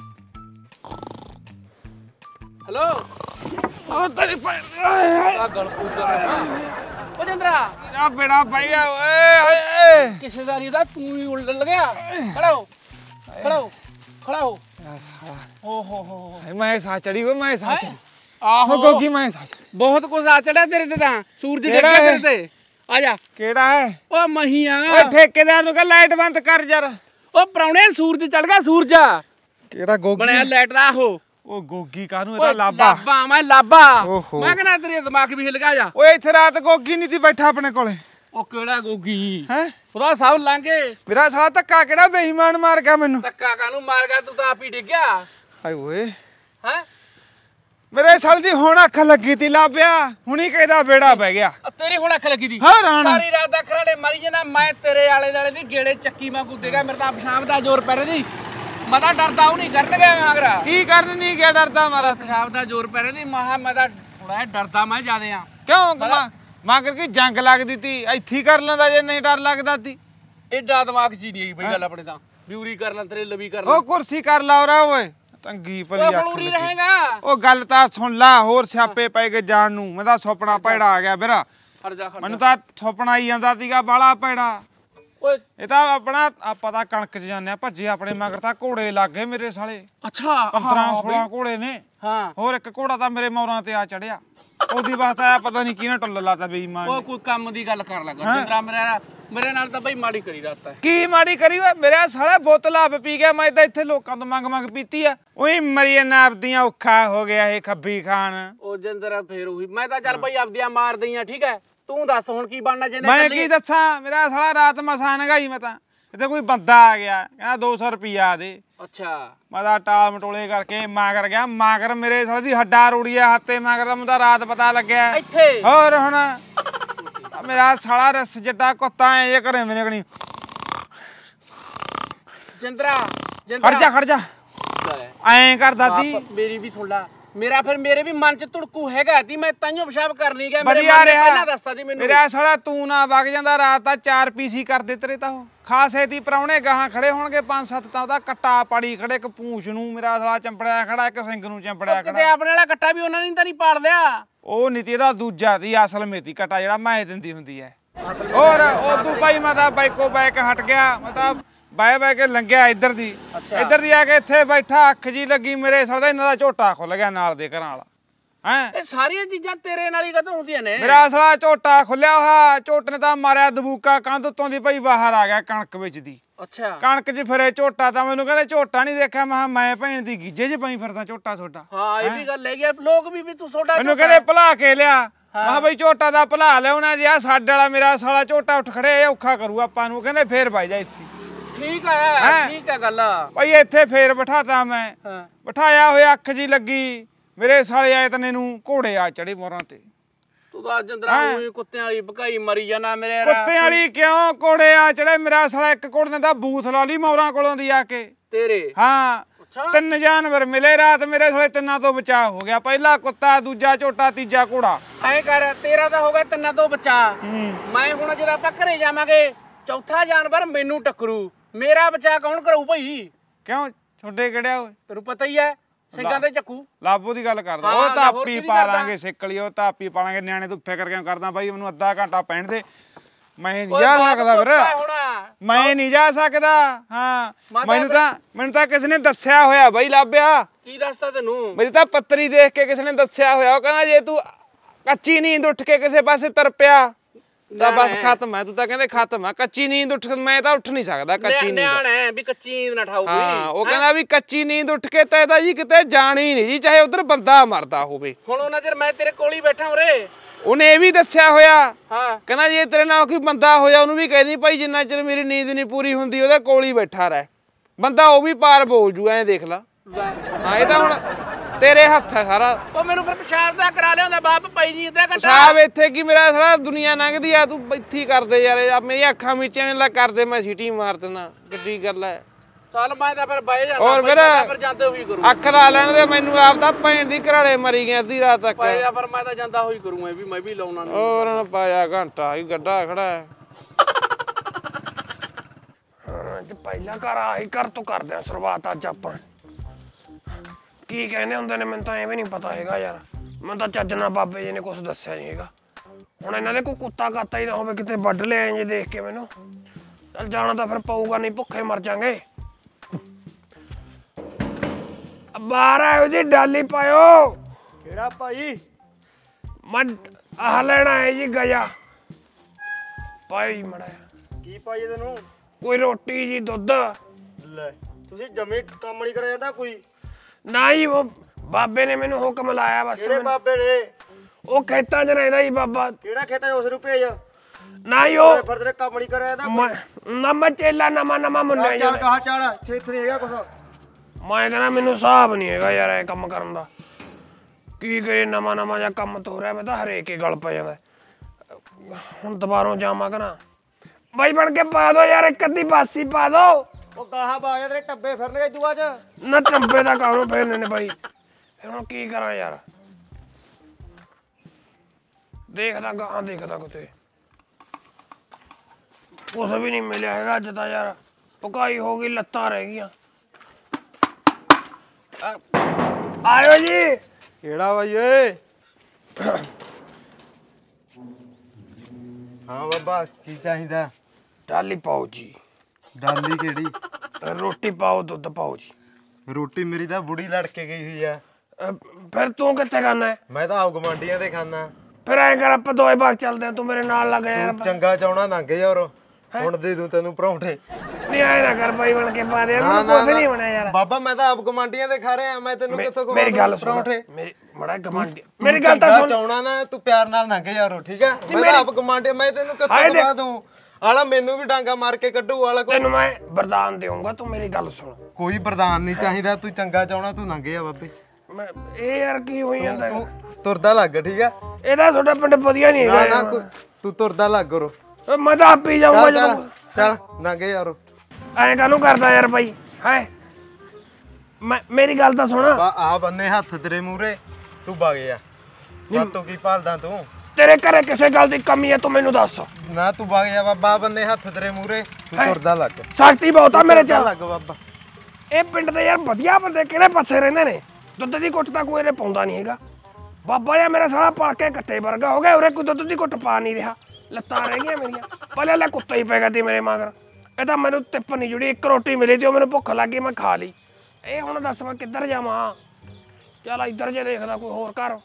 ਹੈਲੋ ਉਹ ਤੇਰੀ ਆ ਗਲ ਪੂਦਾ ਓ ਜੰਦਰਾ ਆ ਬੇੜਾ ਪਈਆ ਓਏ ਓਏ ਕਿਸੇ ਦਾ ਨਹੀਂ ਦਾ ਤੂੰ ਹੀ ਉਲਟ ਲੱਗਿਆ ਖੜਾ ਹੋ ਖੜਾ ਹੋ ਖੜਾ ਹੋ ਓ ਹੋ ਹੋ ਮੈਂ ਸਾਹ ਚੜੀ ਓਏ ਮੈਂ ਸਾਹ ਚੜੀ ਆਹੋ ਗੋਗੀ ਮੈਂ ਸਾਹ ਬਹੁਤ ਕੁਝ ਆ ਚੜਿਆ ਤੇਰੇ ਤੇ ਤਾਂ ਸੂਰਜ ਡਿੱਗ ਗਿਆ ਤੇਰੇ ਤੇ ਆ ਜਾ ਕਿਹੜਾ ਹੈ ਓ ਮਹੀਆਂ ਓਏ ਠੇਕੇਦਾਰ ਨੂੰ ਕਹ ਲਾਈਟ ਬੰਦ ਕਰ ਯਾਰ ਓ ਪਰੌਣੇ ਸੂਰਜ ਚੜ ਗਿਆ ਸੂਰਜ ਕਿਹੜਾ ਗੋਗੀ ਬਣਿਆ ਲਾਈਟ ਦਾ ਆਹੋ ਉਹ ਗੋਗੀ ਕਾਹਨੂੰ ਇਹਦਾ ਲਾਭਾ ਲਾਭਾ ਮੈਂ ਲਾਭਾ ਓਹੋ। ਮੈਂ ਕਹਿੰਦਾ ਤੇਰੇ ਦਿਮਾਗ ਵੀ ਹਿਲ ਗਿਆ ਜਾ ਓਏ ਇੱਥੇ ਰਾਤ ਗੋਗੀ ਨਹੀਂ ਸੀ ਬੈਠਾ ਆਪਣੇ ਕੋਲੇ ਉਹ ਕਿਹੜਾ ਗੋਗੀ ਹੈ ਉਹਦਾ ਸਭ ਲੰਘੇ ਮੇਰਾ ਸਾਲਾ ਧੱਕਾ ਕਿਹੜਾ ਬੇਈਮਾਨ ਮਾਰ ਗਿਆ ਮੈਨੂੰ ਧੱਕਾ ਕਾਹਨੂੰ ਮਾਰ ਗਿਆ ਤੂੰ ਤਾਂ ਆਪ ਹੀ ਡਿੱਗ ਗਿਆ ਹਾਏ ਓਏ ਹੈ ਮੇਰੇ ਸਾਲ ਦੀ ਹੁਣ ਅੱਖ ਲੱਗੀ ਤੀ ਲਾਭਿਆ ਹੁਣੀ ਕਹਿੰਦਾ ਬੇੜਾ ਪੈ ਗਿਆ ਤੇਰੀ ਹੁਣ ਅੱਖ ਲੱਗੀ ਦੀ ਹਾਂ ਰਾਣਾ ਸਾਰੀ ਰਾਤ ਦਾ ਖਰਾੜੇ ਮਾਰੀ ਜਨਾ ਮੈਂ ਤੇਰੇ ਆਲੇ ਦਾਲੇ ਦੀ ਗੇੜੇ ਚੱਕੀ ਵਾਂਗੂ ਦੇਗਾ ਮੇਰੇ ਤਾਂ ਪਿਸ਼ਾਬ ਦਾ ਜ਼ੋਰ ਪੈ ਰਹੀ ਮੈਂ ਤਾਂ ਡਰਦਾ ਉਹ ਨਹੀਂ ਕਰਨਗੇ ਮਗਰਾ ਕੀ ਕਰਨ ਨਹੀਂ ਗਿਆ ਡਰਦਾ ਮਾਰਾ ਪਿਸ਼ਾਬ ਦਾ ਜ਼ੋਰ ਪੈ ਰਹੀ ਮਹਾ ਮੈਂ ਤਾਂ ਥੋੜਾ ਡਰਦਾ ਮੈਂ ਜਿਆਦੇ ਆ ਕਿਉਂ ਕਮਾ ਮਗਰ ਕੀ ਜੰਗ ਲੱਗਦੀ ਤੀ ਇੱਥੇ ਕਰ ਲੈਂਦਾ ਜੇ ਨਹੀਂ ਡਰ ਲੱਗਦਾ ਤੀ ਏਡਾ ਦਿਮਾਗ ਚ ਨਹੀਂ ਆਈ ਬਈ ਗੱਲ ਆਪਣੇ ਤਾਂ ਬਿਊਰੀ ਕਰ ਲੈ ਤੇਰੇ ਲਵੀ ਕਰ ਲੈ ਉਹ ਕੁਰਸੀ ਕਰ ਲਾ ਉਰਾ ਓਏ ਤੰਗੀ ਭਲੀ ਉਹ ਅੱਖ ਫਲੂਰੀ ਲੱਗੀ। ਰਹੇਗਾ ਉਹ ਗੱਲ ਤਾਂ ਸੁਣ ਲਾ ਹੋਰ ਸਿਆਪੇ ਪੈ ਗਏ ਜਾਣ ਨੂੰ ਮੈਂ ਤਾਂ ਸੁਪਨਾ ਭੈੜਾ ਆ ਗਿਆ ਵੀਰਾ ਖੜ ਜਾ ਖੜ ਮੈਨੂੰ ਜਾ ਤਾਂ ਸੁਪਨਾ ਆਈ ਜਾਂਦਾ ਸੀਗਾ ਬਾਲਾ ਭੈੜਾ ਓਏ ਇਹ ਤਾਂ ਆਪਣਾ ਆਪਾਂ ਤਾਂ ਕਣਕ 'ਚ ਜਾਂਦੇ ਆ ਭੱਜੇ ਆਪਣੇ ਮਗਰ ਤਾਂ ਘੋੜੇ ਲੱਗ ਗਏ ਮੇਰੇ ਸਾਲੇ ਅੱਛਾ ਪੰਦਰਾਂ ਹਾਂ ਸੋਲਾਂ ਘੋੜੇ ਨੇ ਹਾਂ ਹੋਰ ਇੱਕ ਘੋੜਾ ਤਾਂ ਮੇਰੇ ਮੌਰਾਂ ਤੇ ਆ ਚੜਿਆ ਉਹਦੀ ਬਾਤ ਆਇਆ ਪਤਾ ਨਹੀਂ ਕਿਹਨੇ ਟੁੱਲ ਲਾਤਾ ਬੇਈਮਾਨ ਉਹ ਨੇ ਕੋਈ ਕੰਮ ਦੀ ਗੱਲ ਕਰ ਲੱਗਾ ਜਿੰਦਰਾ ਮੇਰਾ ਮੇਰੇ ਨਾਲ ਤਾਂ ਬਈ ਮਾੜੀ ਕਰੀ ਰਾਤ ਹੈ ਕੀ ਮਾੜੀ ਕਰੀ ਓਏ ਮੇਰੇ ਸਾਲਾ ਬੋਤਲ ਆਪ ਪੀ ਗਿਆ ਮੈਂ ਤਾਂ ਇੱਥੇ ਲੋਕਾਂ ਤੋਂ ਮੰਗ ਮੰਗ ਪੀਤੀ ਆ ਉਹੀ ਮਰੀਏ ਨਾਬਦੀਆਂ ਔਖਾ ਹੋ ਗਿਆ ਇਹ ਖੱਬੀ ਖਾਨ ਉਹ ਜਿੰਦਰਾ ਫੇਰ ਉਹੀ ਮੈਂ ਤਾਂ ਚੱਲ ਬਈ ਆਪਦੀਆਂ ਮਾਰ ਦਈਆਂ ਠੀਕ ਹੈ ਤੂੰ ਦੱਸ ਹੁਣ ਕੀ ਬਣਨਾ ਚਾਹੁੰਦਾ ਮੈਂ ਕੀ ਦੱਸਾਂ ਮੇਰਾ ਸਾਲਾ ਰਾਤ ਮਸਾਂ ਨਗਾਈ ਮੈਂ ਤਾਂ ਇੱਥੇ ਕੋਈ ਬੰਦਾ ਆ ਗਿਆ ਕਹਿੰਦਾ ਦੋ ਸੌ ਰੁਪਿਆ ਦੇ। ਅੱਛਾ ਮੈਂ ਤਾਂ ਟਾਲ ਮਟੋਲੇ ਕਰਕੇ ਮਾਗਰ ਗਿਆ। ਮਾਗਰ ਮੇਰੇ ਸਾਲੇ ਦੀ ਹੱਡਾ ਰੋੜੀਆ ਹੱਤੇ ਮਾਗਰ ਦਾ ਮੈਨੂੰ ਤਾਂ ਰਾਤ ਪਤਾ ਲੱਗਿਆ ਇੱਥੇ ਹੋਰ ਹੁਣ ਮੇਰਾ ਸਾਲਾ ਰਸ ਜੱਟਾ ਕੁੱਤਾ ਐ ਜੇ ਘਰੇ ਮੇਰੇ ਕਣੀ ਜਿੰਦਰਾ ਖੜ ਜਾ ਖੜ ਜਾ ਐਂ ਕਰਦਾ ਤੀ। ਮੇਰੀ ਵੀ ਸੁਣ ਲਾ ਮੇਰਾ ਫਿਰ ਮੇਰੇ ਵੀ ਮਨ ਚ ਧੜਕੂ ਹੈਗਾ ਤੀ ਮੈਂ ਤਾਈਓ ਪਿਸ਼ਾਬ ਕਰਨੀ ਗਿਆ ਮੇਰੇ ਵਧੀਆ ਮਨ ਨੇ ਰਿਹਾ ਪਹਿਲਾਂ ਦੱਸਤਾ ਸੀ ਮੈਨੂੰ। ਮੇਰਾ ਸਾਲਾ ਤੂੰ ਨਾ ਵਗ ਜਾਂਦਾ ਰਾਤ ਤਾਂ ਚਾਰ ਪੀਸੀ ਕਰਦੇ ਤੇਰੇ ਤਾਂ ਉਹ ਖਾਸੇ ਦੀ ਪ੍ਰਾਹੁਣੇ ਗਾਹਾਂ ਖੜੇ ਹੋਣਗੇ ਪੰਜ ਸੱਤ ਤਾਂ ਉਹਦਾ ਕੱਟਾ ਪਾੜੀ ਖੜੇ ਇੱਕ ਪੂੰਛ ਨੂੰ ਮੇਰਾ ਸਾਲਾ ਚੰਪੜਿਆ ਖੜਾ ਇੱਕ ਸਿੰਘ ਨੂੰ ਚੰਪੜਿਆ ਕਿਤੇ ਖੜਾ। ਆਪਣੇ ਵਾਲਾ ਕੱਟਾ ਵੀ ਉਹਨਾਂ ਨੇ ਤਾਂ ਨਹੀਂ ਪਾੜ ਲਿਆ। ਉਹ ਨੀਤੀ ਦਾ ਦੂਜਾ ਦੀ ਅਸਲ ਮੇਤੀ ਕੱਟਾ ਜਿਹੜਾ ਮੈਂ ਦਿੰਦੀ ਹੁੰਦੀ ਐ। ਹੋਰ ਉਹ ਤੂੰ ਭਾਈ ਮੈਂ ਤਾਂ ਬਾਈਕੋ ਬਾਈਕ ਹਟ ਗਿਆ ਮੈਂ ਤਾਂ ਬਾਏ ਬਾਏ ਕੇ ਲੰਘਿਆ ਇੱਧਰ ਦੀ ਇੱਧਰ ਦੀ ਆ ਕੇ ਇੱਥੇ ਬੈਠਾ ਅੱਖ ਜੀ ਲੱਗੀ ਮੇਰੇ ਸਾਲੇ ਇਹਨਾਂ ਦਾ ਝੋਟਾ ਖੁੱਲ ਗਿਆ ਨਾਲ ਦੇ ਘਰਾਂ ਵਾਲਾ ਹੈਂ। ਇਹ ਸਾਰੀਆਂ ਚੀਜ਼ਾਂ ਤੇਰੇ ਨਾਲ ਹੀ ਕਦੋਂ ਹੁੰਦੀਆਂ ਨੇ। ਮੇਰਾ ਸਾਲਾ ਝੋਟਾ ਖੁੱਲਿਆ ਹੋਇਆ ਝੋਟ ਨੇ ਤਾਂ ਮਾਰਿਆ ਦਬੂਕਾ ਕੰਧ ਉੱਤੋਂ ਦੀ ਭਾਈ ਬਾਹਰ ਆ ਗਿਆ ਕਣਕ ਵਿੱਚ ਦੀ। ਅੱਛਾ ਕਣਕ 'ਚ ਫਿਰੇ ਝੋਟਾ ਤਾਂ ਮੈਨੂੰ ਕਹਿੰਦੇ ਝੋਟਾ ਨਹੀਂ ਦੇਖਿਆ ਮੈਂ ਮੈਂ ਭੈਣ ਦੀ ਗੀਜੇ 'ਚ ਪਈ ਫਿਰਦਾ ਝੋਟਾ ਛੋਟਾ। ਹਾਂ ਇਹ ਵੀ ਗੱਲ ਹੈਗੀ ਲੋਕ ਵੀ ਵੀ ਤੂੰ ਛੋਟਾ ਮੈਨੂੰ ਕਹਿੰਦੇ ਭੁਲਾ ਕੇ ਲਿਆ ਮੈਂ ਬਈ ਝੋਟਾ ਦਾ ਭੁਲਾ ਲਿਆਉਣਾ ਜੀ ਆ ਸਾਡੇ ਵਾਲਾ ਮੇਰਾ ਸਾਲਾ ਝੋਟਾ ਉੱਠ ਖੜੇ ਇਹ ਔਖਾ ਕਰੂ ਆਪਾਂ ਨੂੰ ਕਹਿੰਦੇ ਫੇਰ ਬਾਈ ਜਾ ਇੱਥੇ। ਠੀਕ ਹੈ ਠੀਕ ਹੈ ਗੱਲ ਭਾਈ ਇੱਥੇ ਫੇਰ ਬਿਠਾਤਾ ਮੈਂ ਬਿਠਾਇਆ ਹੋਇਆ ਅੱਖ ਜੀ ਲੱਗੀ ਮੇਰੇ ਸਾਲੇ ਆਇਤਨੇ ਨੂੰ ਘੋੜੇ ਆ ਚੜੇ ਮੋਰਾਂ ਤੇ। ਤੂੰ ਤਾਂ ਜਿੰਦਰਾ ਉਹੀ ਕੁੱਤਿਆਂ ਵਾਲੀ ਭਕਾਈ ਮਰੀ ਜਾਣਾ ਮੇਰੇ ਕੁੱਤੇ ਵਾਲੀ ਕਿਉਂ ਘੋੜੇ ਆ ਚੜੇ ਮੇਰਾ ਸਾਲਾ ਇੱਕ ਘੋੜੇ ਨੇ ਤਾਂ ਬੂਥ ਲਾ ਲਈ ਮੋਰਾਂ ਕੋਲੋਂ ਦੀ ਆ ਕੇ ਤੇਰੇ। ਹਾਂ ਤਿੰਨ ਜਾਨਵਰ ਮਿਲੇ ਰਾਤ ਮੇਰੇ ਸਾਲੇ ਤਿੰਨਾਂ ਤੋਂ ਬਚਾਅ ਹੋ ਗਿਆ ਪਹਿਲਾ ਕੁੱਤਾ ਦੂਜਾ ਝੋਟਾ ਤੀਜਾ ਘੋੜਾ। ਐਂ ਕਰ ਤੇਰਾ ਤਾਂ ਹੋ ਗਿਆ ਤਿੰਨਾਂ ਤੋਂ ਬਚਾਅ ਮੈਂ ਹੁਣ ਜਦੋਂ ਆਪਾਂ ਘਰੇ ਜਾਵਾਂਗੇ ਚੌਥਾ ਜਾਨਵਰ ਮੈਨੂੰ ਟੱਕਰੂ ਮੇਰਾ ਬਚਾਅ ਕੌਣ ਕਰੂ ਭਾਈ। ਕਿਉਂ ਛੋਡੇ ਕਿਹੜਿਆ ਓਏ ਤੈਨੂੰ ਪਤਾ ਹੀ ਐ ਸਿੰਘਾਂ ਦੇ ਚੱਕੂ ਲਾਭੋ ਦੀ ਗੱਲ ਕਰਦਾ ਉਹ ਤਾਪੀ ਪਾ ਲਾਂਗੇ ਸਿੱਕਲੀ ਉਹ ਤਾਪੀ ਪਾ ਲਾਂਗੇ ਨਿਆਣੇ ਤੂੰ ਫਿਕਰ ਕਿਉਂ ਕਰਦਾ ਬਾਈ ਮੈਨੂੰ ਅੱਧਾ ਘੰਟਾ ਪੈਣ ਦੇ ਮੈਂ ਨਹੀਂ ਜਾ ਸਕਦਾ ਫਿਰ ਮੈਂ ਨਹੀਂ ਜਾ ਸਕਦਾ। ਹਾਂ ਮੈਨੂੰ ਤਾਂ ਮੈਨੂੰ ਤਾਂ ਕਿਸੇ ਨੇ ਦੱਸਿਆ ਹੋਇਆ ਬਾਈ ਲਾਭਿਆ। ਕੀ ਦੱਸਦਾ ਤੈਨੂੰ? ਮੇਰੀ ਤਾਂ ਪੱਤਰੀ ਦੇਖ ਕੇ ਕਿਸੇ ਨੇ ਦੱਸਿਆ ਹੋਇਆ ਉਹ ਕਹਿੰਦਾ ਜੇ ਤੂੰ ਕੱਚੀ ਨੀਂਦ ਉੱਠ ਕੇ ਕਿਸੇ ਪਾਸੇ ਤੁਰ ਪਿਆ ਤਾਂ ਬਸ ਖਤਮ ਹੈ ਤੂੰ ਤਾਂ ਕਹਿੰਦੇ ਖਤਮ ਹੈ ਕੱਚੀ ਨੀਂਦ ਉੱਠ ਮੈਂ ਤਾਂ ਉੱਠ ਨਹੀਂ ਸਕਦਾ ਕੱਚੀ ਨੀਂਦ ਨਿਆਣਾ ਹੈ ਵੀ ਕੱਚੀ ਨੀਂਦ ਨਾ ਠਾਊ ਕੋਈ। ਹਾਂ ਉਹ ਕਹਿੰਦਾ ਵੀ ਕੱਚੀ ਨੀਂਦ ਉੱਠ ਕੇ ਤਾਂ ਇਹਦਾ ਜੀ ਕਿਤੇ ਜਾਣੀ ਨਹੀਂ ਜੀ ਚਾਹੇ ਉਧਰ ਬੰਦਾ ਮਰਦਾ ਹੋਵੇ। ਹੁਣ ਉਹਨਾਂ ਚਿਰ ਮੈਂ ਤੇਰੇ ਕੋਲ ਹੀ ਬੈਠਾ ਉਰੇ ਉਹਨੇ ਇਹ ਵੀ ਦੱਸਿਆ ਹੋਇਆ ਹਾਂ ਕਹਿੰਦਾ ਜੇ ਤੇਰੇ ਨਾਲ ਕੋਈ ਬੰਦਾ ਹੋਇਆ ਉਹਨੂੰ ਵੀ ਕਹਿਦੀ ਭਾਈ ਜਿੰਨਾ ਚਿਰ ਮੇਰੀ ਨੀਂਦ ਨਹੀਂ ਪੂਰੀ ਹੁੰਦੀ ਉਹਦੇ ਕੋਲ ਹੀ ਬੈਠਾ ਰਹਿ ਬੰਦਾ ਉਹ ਵੀ ਪਾਰ ਬੋਲ ਜੂ ਐਂ ਦੇਖ ਲਾ। ਹਾਂ ਇਹ ਤਾਂ ਹੁਣ ਤੇਰੇ ਹੱਥ ਹੈ ਸਾਰਾ। ਉਹ ਮੈਨੂੰ ਫਿਰ ਪਿਸ਼ਾਬ ਦਾ ਕਰਾ ਲਿਆਉਂਦਾ ਬਾਪ ਪਈ ਜੀ ਅੱਧਾ ਘੰਟਾ ਪਿਸ਼ਾਬ ਇੱਥੇ ਕੀ ਮੇਰਾ ਸਾਰਾ ਦੁਨੀਆ ਲੰਘਦੀ ਆ ਤੂੰ ਇੱਥੇ ਹੀ ਕਰਦੇ ਯਾਰ ਮੇਰੀਆਂ ਅੱਖਾਂ ਵਿੱਚ ਐਂ ਕਰਦੇ ਮੈਂ ਸੀਟੀ ਮਾਰ ਦੇਣਾ ਕਿੱਡੀ ਗੱਲ ਹੈ। ਚੱਲ ਮੈਂ ਤਾਂ ਫਿਰ ਬਹਿ ਜਾਣਾ ਹੋਰ ਫਿਰ ਫਿਰ ਜਾਂਦੇ ਹੋਈ ਕਰੂੰ ਅੱਖ ਲਾ ਲੈਣ ਦੇ ਮੈਨੂੰ ਆਪ ਤਾਂ ਭੈਣ ਦੀ ਘਰਾੜੇ ਮਰੀ ਗਿਆ ਅੱਧੀ ਰਾਤ ਤੱਕ ਪਾਇਆ ਫਿਰ ਮੈਂ ਤਾਂ ਜਾਂਦਾ ਹੋਈ ਕਰੂੰ ਇਹ ਵੀ ਮੈਂ ਵੀ ਲਾਉਣਾ ਨਹੀਂ ਹੋਰ ਨਾ ਪਾਇਆ ਘੰਟਾ ਹੀ ਗੱਡਾ ਖੜਾ ਹੈ। ਹਾਂ ਤੇ ਪਹਿਲਾਂ ਘਰ ਆਹੀ ਘਰ ਤੋਂ ਕਰਦੇ ਆ ਸ਼ੁਰੂਆਤ ਅੱਜ ਆਪਾਂ ਕੀ ਕਹਿੰਦੇ ਹੁੰਦੇ ਨੇ ਮੈਨੂੰ ਤਾਂ ਐਵੇਂ ਨਹੀਂ ਪਤਾ ਹੈਗਾ ਯਾਰ ਮੈਨੂੰ ਤਾਂ ਚੱਜ ਨਾਲ ਬਾਬੇ ਜੀ ਨੇ ਕੁਝ ਦੱਸਿਆ ਨਹੀਂ ਹੈਗਾ। ਹੁਣ ਇਹਨਾਂ ਦੇ ਕੋਈ ਕੁੱਤਾ ਕਾਤਾ ਹੀ ਨਾ ਹੋਵੇ ਕਿਤੇ ਵੱਢ ਲਿਆ ਜੇ ਦੇਖ ਕੇ ਮੈਨੂੰ ਚੱਲ ਜਾਣਾ ਤਾਂ ਫਿਰ ਪਊਗਾ ਨਹੀਂ ਭੁੱਖੇ ਮਰ ਜਾਾਂਗੇ। ਬਾਹਰ ਆਇਓ ਜੀ ਡਾਲੀ ਪਾਇਓ। ਕਿਹੜਾ ਭਾਈ? ਮੈਂ ਆਹ ਲੈਣਾ ਹੈ ਜੀ ਗਿਆ ਪਾਇਓ ਜੀ ਮੜਾ ਕੀ ਪਾਈਏ ਤੈਨੂੰ? ਕੋਈ ਰੋਟੀ ਜੀ ਦੁੱਧ। ਲੈ ਤੁਸੀਂ ਜਮੇ ਕੰਮ ਨਹੀਂ ਕਰਿਆ ਜਾਂਦਾ ਕੋਈ? ਨਾ ਜੀ ਉਹ ਬਾਬੇ ਨੇ ਮੈਨੂੰ ਹੁਕਮ ਲਾਇਆ ਬਸ। ਕਿਹੜੇ ਬਾਬੇ ਨੇ? ਉਹ ਖੇਤਾਂ 'ਚ ਰਹਿੰਦਾ ਜੀ ਬਾਬਾ। ਕਿਹੜਾ ਖੇਤਾਂ 'ਚ ਉਸ ਨੂੰ ਭੇਜ ਨਾ ਜੀ ਉਹ ਫਿਰ ਤੇਰੇ ਕੰਮ ਨਹੀਂ ਕਰਿਆ ਜਾਂਦਾ ਨਾ ਮੈਂ ਚੇਲਾ ਨਵਾਂ ਨਵਾਂ ਮੁੰਡਾ ਚੱਲ ਕਹਾ ਚੱਲ ਇੱਥੇ ਇੱਥੇ ਨਹੀਂ ਹੈਗਾ ਕੁਛ। ਮੈਂ ਕਹਿੰਦਾ ਮੈਨੂੰ ਹਿਸਾਬ ਨਹੀਂ ਹੈਗਾ ਯਾਰ ਇਹ ਕੰਮ ਕਰਨ ਦਾ ਕੀ ਕਰੇ ਨਵਾਂ ਨਵਾਂ ਜਿਹਾ ਕੰਮ ਤੋਰਿਆ ਮੈਂ ਤਾਂ ਹਰੇਕ ਹੀ ਗਲ ਪੈ ਜਾਂਦਾ। ਹੁਣ ਦੁਬਾਰੋਂ ਜਾਵਾਂ ਕਿ ਨਾ ਬਾਈ ਬਣ ਕੇ ਪਾ ਦੋ ਯਾਰ ਇੱਕ ਅੱਧੀ ਬਾਸੀ ਪਾ ਦੋ। ਉਹ ਗਾਹਾਂ ਬਾਜਾ ਤੇਰੇ ਟੱਬੇ ਫਿਰਨਗੇ ਦੁਆ ਚ ਨਾ ਟੱਬੇ ਦਾ ਕਾਹਨੂੰ ਫੇਰਨੇ ਨੇ ਬਾਈ ਹੁਣ ਕੀ ਕਰਾਂ ਯਾਰ ਦੇਖਦਾ ਗਾਹਾਂ ਦੇਖਦਾ ਕਿਤੇ ਕੁਛ ਵੀ ਨਹੀਂ ਮਿਲਿਆ ਹੈਗਾ ਅੱਜ ਤਾਂ ਯਾਰ ਪਕਾਈ ਹੋ ਗਈ ਲੱਤਾਂ ਰਹਿ ਗਈਆਂ। ਆਇਓ ਜੀ। ਕਿਹੜਾ ਬਾਈ ਓਏ? ਹਾਂ ਬਾਬਾ ਕੀ ਚਾਹੀਦਾ? ਡਾਲੀ ਪਾਓ ਜੀ। ਡਾਲੀ ਕਿਹੜੀ? ਰੋਟੀ ਪਾਓ ਦੁੱਧ ਪਾਓ ਜੀ। ਰੋਟੀ ਮੇਰੀ ਤਾਂ ਬੁੜੀ ਲੜ ਕੇ ਗਈ ਹੋਈ ਆ। ਫਿਰ ਤੂੰ ਕਿੱਥੇ ਖਾਣਾ ਹੈ? ਮੈਂ ਤਾਂ ਆਪ ਗਵਾਂਡੀਆਂ ਦੇ ਖਾਣਾ। ਫਿਰ ਐਂ ਕਰ ਆਪਾਂ ਦੋਏ ਬਾਗ ਚੱਲਦੇ ਆ ਤੂੰ ਮੇਰੇ ਨਾਲ ਲੱਗ ਜਾ ਯਾਰ। ਚੰਗਾ ਚਾਉਣਾ ਲੰਘ ਜਾ ਹੋਰ ਹੁਣ ਦੇ ਦੂੰ ਤੈਨੂੰ ਪਰੌਂਠੇ। ਨਹੀਂ ਆਏ ਨਾ ਕਰ ਬਾਈ ਬਣ ਕੇ ਪਾ ਦੇ ਮੈਨੂੰ ਕੁਝ ਨਹੀਂ ਬਣਿਆ ਯਾਰ। ਬਾਬਾ ਮੈਂ ਤਾਂ ਆਪ ਗਵਾਂਡੀਆਂ ਦੇ ਖਾ ਰਿਹਾ ਮੈਂ ਤੈਨੂੰ ਕਿੱਥੋਂ ਖਵਾ ਮੇਰੀ ਗੱਲ ਸੁਣ ਪਰੌਂਠੇ। ਮੇਰੀ ਮੜਾ ਗਵਾਂਡੀ ਮੇਰੀ ਗੱਲ ਤਾਂ ਸੁਣ। ਚਾਉਣਾ ਨਾ ਤੂੰ ਪਿਆਰ ਨਾਲ ਲੰਘ ਜਾ ਰੋ ਠੀਕ ਆ। ਮੈਂ ਤਾਂ ਆਪ ਗਵਾਂਡੀ ਮੈਂ ਤੈਨੂੰ ਕਿੱਥੋਂ ਖਵਾ ਦੂੰ। ਆਲਾ ਮੈਨੂੰ ਵੀ ਡਾਂਗਾ ਮਾਰ ਕੇ ਕੱਢੂ ਆਲਾ ਕੋਈ ਤੈਨੂੰ ਮੈਂ ਵਰਦਾਨ ਦੇਵਾਂਗਾ ਤੂੰ ਮੇਰੀ ਗੱਲ ਸੁਣ ਕੋਈ ਪ੍ਰਧਾਨ ਨਹੀਂ ਚਾਹੀਦਾ ਤੂੰ ਚੰਗਾ ਚਾਹਣਾ ਤੂੰ ਲੰਘੇ ਆ ਬਾਬੇ ਮੈਂ ਇਹ ਯਾਰ ਕੀ ਹੋਈ ਜਾਂਦਾ ਤੂੰ ਤੁਰਦਾ ਲੱਗ ਠੀਕ ਆ ਇਹਦਾ ਤੁਹਾਡਾ ਪਿੰਡ ਵਧੀਆ ਨਹੀਂ ਨਾ ਹੈਗਾ ਨਾ ਕੋਈ ਤੂੰ ਤੁਰਦਾ ਲੱਗ ਰੋ ਓਏ ਮੈਂ ਤਾਂ ਆਪੀ ਜਾਊਂਗਾ ਚੱਲ ਜਦੋਂ ਚੱਲ ਲੰਘੇ ਯਾਰੋ ਐਂ ਕਾਹਨੂੰ ਕਰਦਾ ਯਾਰ ਬਾਈ ਹੈ ਮੈਂ ਮੇਰੀ ਗੱਲ ਤਾਂ ਸੁਣ ਬਾ ਆ ਬੰਨੇ ਹੱਥ ਤੇਰੇ ਮੂਰੇ ਤੂੰ ਵਗ ਜਾ ਸਾਤੋਂ ਕੀ ਭਾਲਦਾ ਤੂੰ ਤੇਰੇ ਘਰੇ ਕਿਸੇ ਗੱਲ ਦੀ ਕਮੀ ਹੈ ਤੂੰ ਮੈਨੂੰ ਦੱਸ ਨਾ ਤੂੰ ਵਗ ਜਾ ਬਾਬਾ ਬੰਨੇ ਹੱਥ ਤੇਰੇ ਮੂਰੇ ਤੂੰ ਤੁਰਦਾ ਲੱਗ ਸ਼ਕਤੀ ਬਹੁਤ ਆ ਮੇਰੇ ਚ ਲੱਗ ਬਾਬਾ ਇਹ ਪਿੰਡ ਦੇ ਯਾਰ ਵਧੀਆ ਬੰਦੇ ਕਿਹੜੇ ਪਾਸੇ ਰਹਿੰਦੇ ਨੇ ਦੁੱਧ ਦੀ ਘੁੱਟ ਤਾਂ ਕੋਈ ਇਹਨੇ ਪਾਉਂਦਾ ਨਹੀਂ ਹੈਗਾ ਬਾਬਾ ਜੀ ਮੇਰਾ ਸਾਲਾ ਪਾ ਕੇ ਕੱਟੇ ਵਰਗਾ ਹੋ ਗਿਆ ਉਰੇ ਕੋਈ ਦੁੱਧ ਦੀ ਘੁੱਟ ਪਾ ਨਹੀਂ ਰਿਹਾ ਲੱਤਾਂ ਰਹਿ ਗਈਆਂ ਮੇਰੀਆਂ ਪਹਿਲੇ ਲੈ ਕੁੱਤਾ ਹੀ ਪੈ ਗਿਆ ਤੇ ਮੇਰੇ ਮਗਰ ਇਹ ਤਾਂ ਮੈਨੂੰ ਤਿੱਪ ਨਹੀਂ ਜੁੜੀ ਇੱਕ ਰੋਟੀ ਮਿਲੀ ਤੇ ਉਹ ਮੈਨੂੰ ਭੁੱਖ ਲੱਗ ਗਈ ਮੈਂ ਖਾ ਲਈ ਇਹ ਹੁਣ ਦੱਸ ਮੈਂ ਕਿੱਧਰ ਜਾਵਾਂ ਚੱਲ ਇੱਧਰ ਜੇ ਦੇਖਦਾ ਕੋਈ ਹੋਰ ਘਰ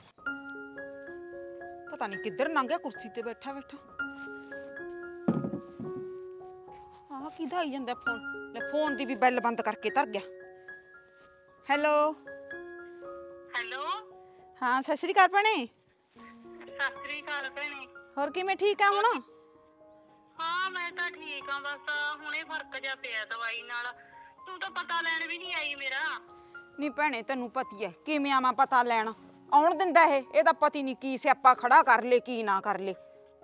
ਪਤਾ ਨਹੀਂ ਕਿੱਧਰ ਲੰਘਿਆ ਕੁਰਸੀ ਤੇ ਬੈਠਾ ਬੈਠਾ ਆਹ ਕਿਹਦਾ ਆਈ ਜਾਂਦਾ ਫੋਨ ਲੈ ਫੋਨ ਦੀ ਵੀ ਬੈਲ ਬੰਦ ਕਰਕੇ ਧਰ ਗਿਆ ਹੈਲੋ ਹੈਲੋ ਹਾਂ ਸਤਿ ਸ਼੍ਰੀ ਅਕਾਲ ਭੈਣੇ ਸਤਿ ਸ੍ਰੀ ਅਕਾਲ ਭੈਣੇ ਹੋਰ ਕਿਵੇਂ ਠੀਕ ਆ ਹੁਣ ਹਾਂ ਮੈਂ ਤਾਂ ਠੀਕ ਆ ਬਸ ਹੁਣੇ ਫਰਕ ਜਿਹਾ ਪਿਆ ਦਵਾਈ ਨਾਲ ਤੂੰ ਤਾਂ ਪਤਾ ਲੈਣ ਵੀ ਨਹੀਂ ਆਈ ਮੇਰਾ ਨਹੀਂ ਭੈਣੇ ਤੈਨੂੰ ਪਤੀ ਐ ਕਿਵੇਂ ਆਵਾਂ ਪਤਾ ਲੈਣ ਆਉਣ ਦਿੰਦਾ ਇਹ ਇਹਦਾ ਪਤੀ ਨਹੀਂ ਕੀ ਸਿਆਪਾ ਖੜਾ ਕਰ ਲੇ ਕੀ ਨਾ ਕਰ ਲੇ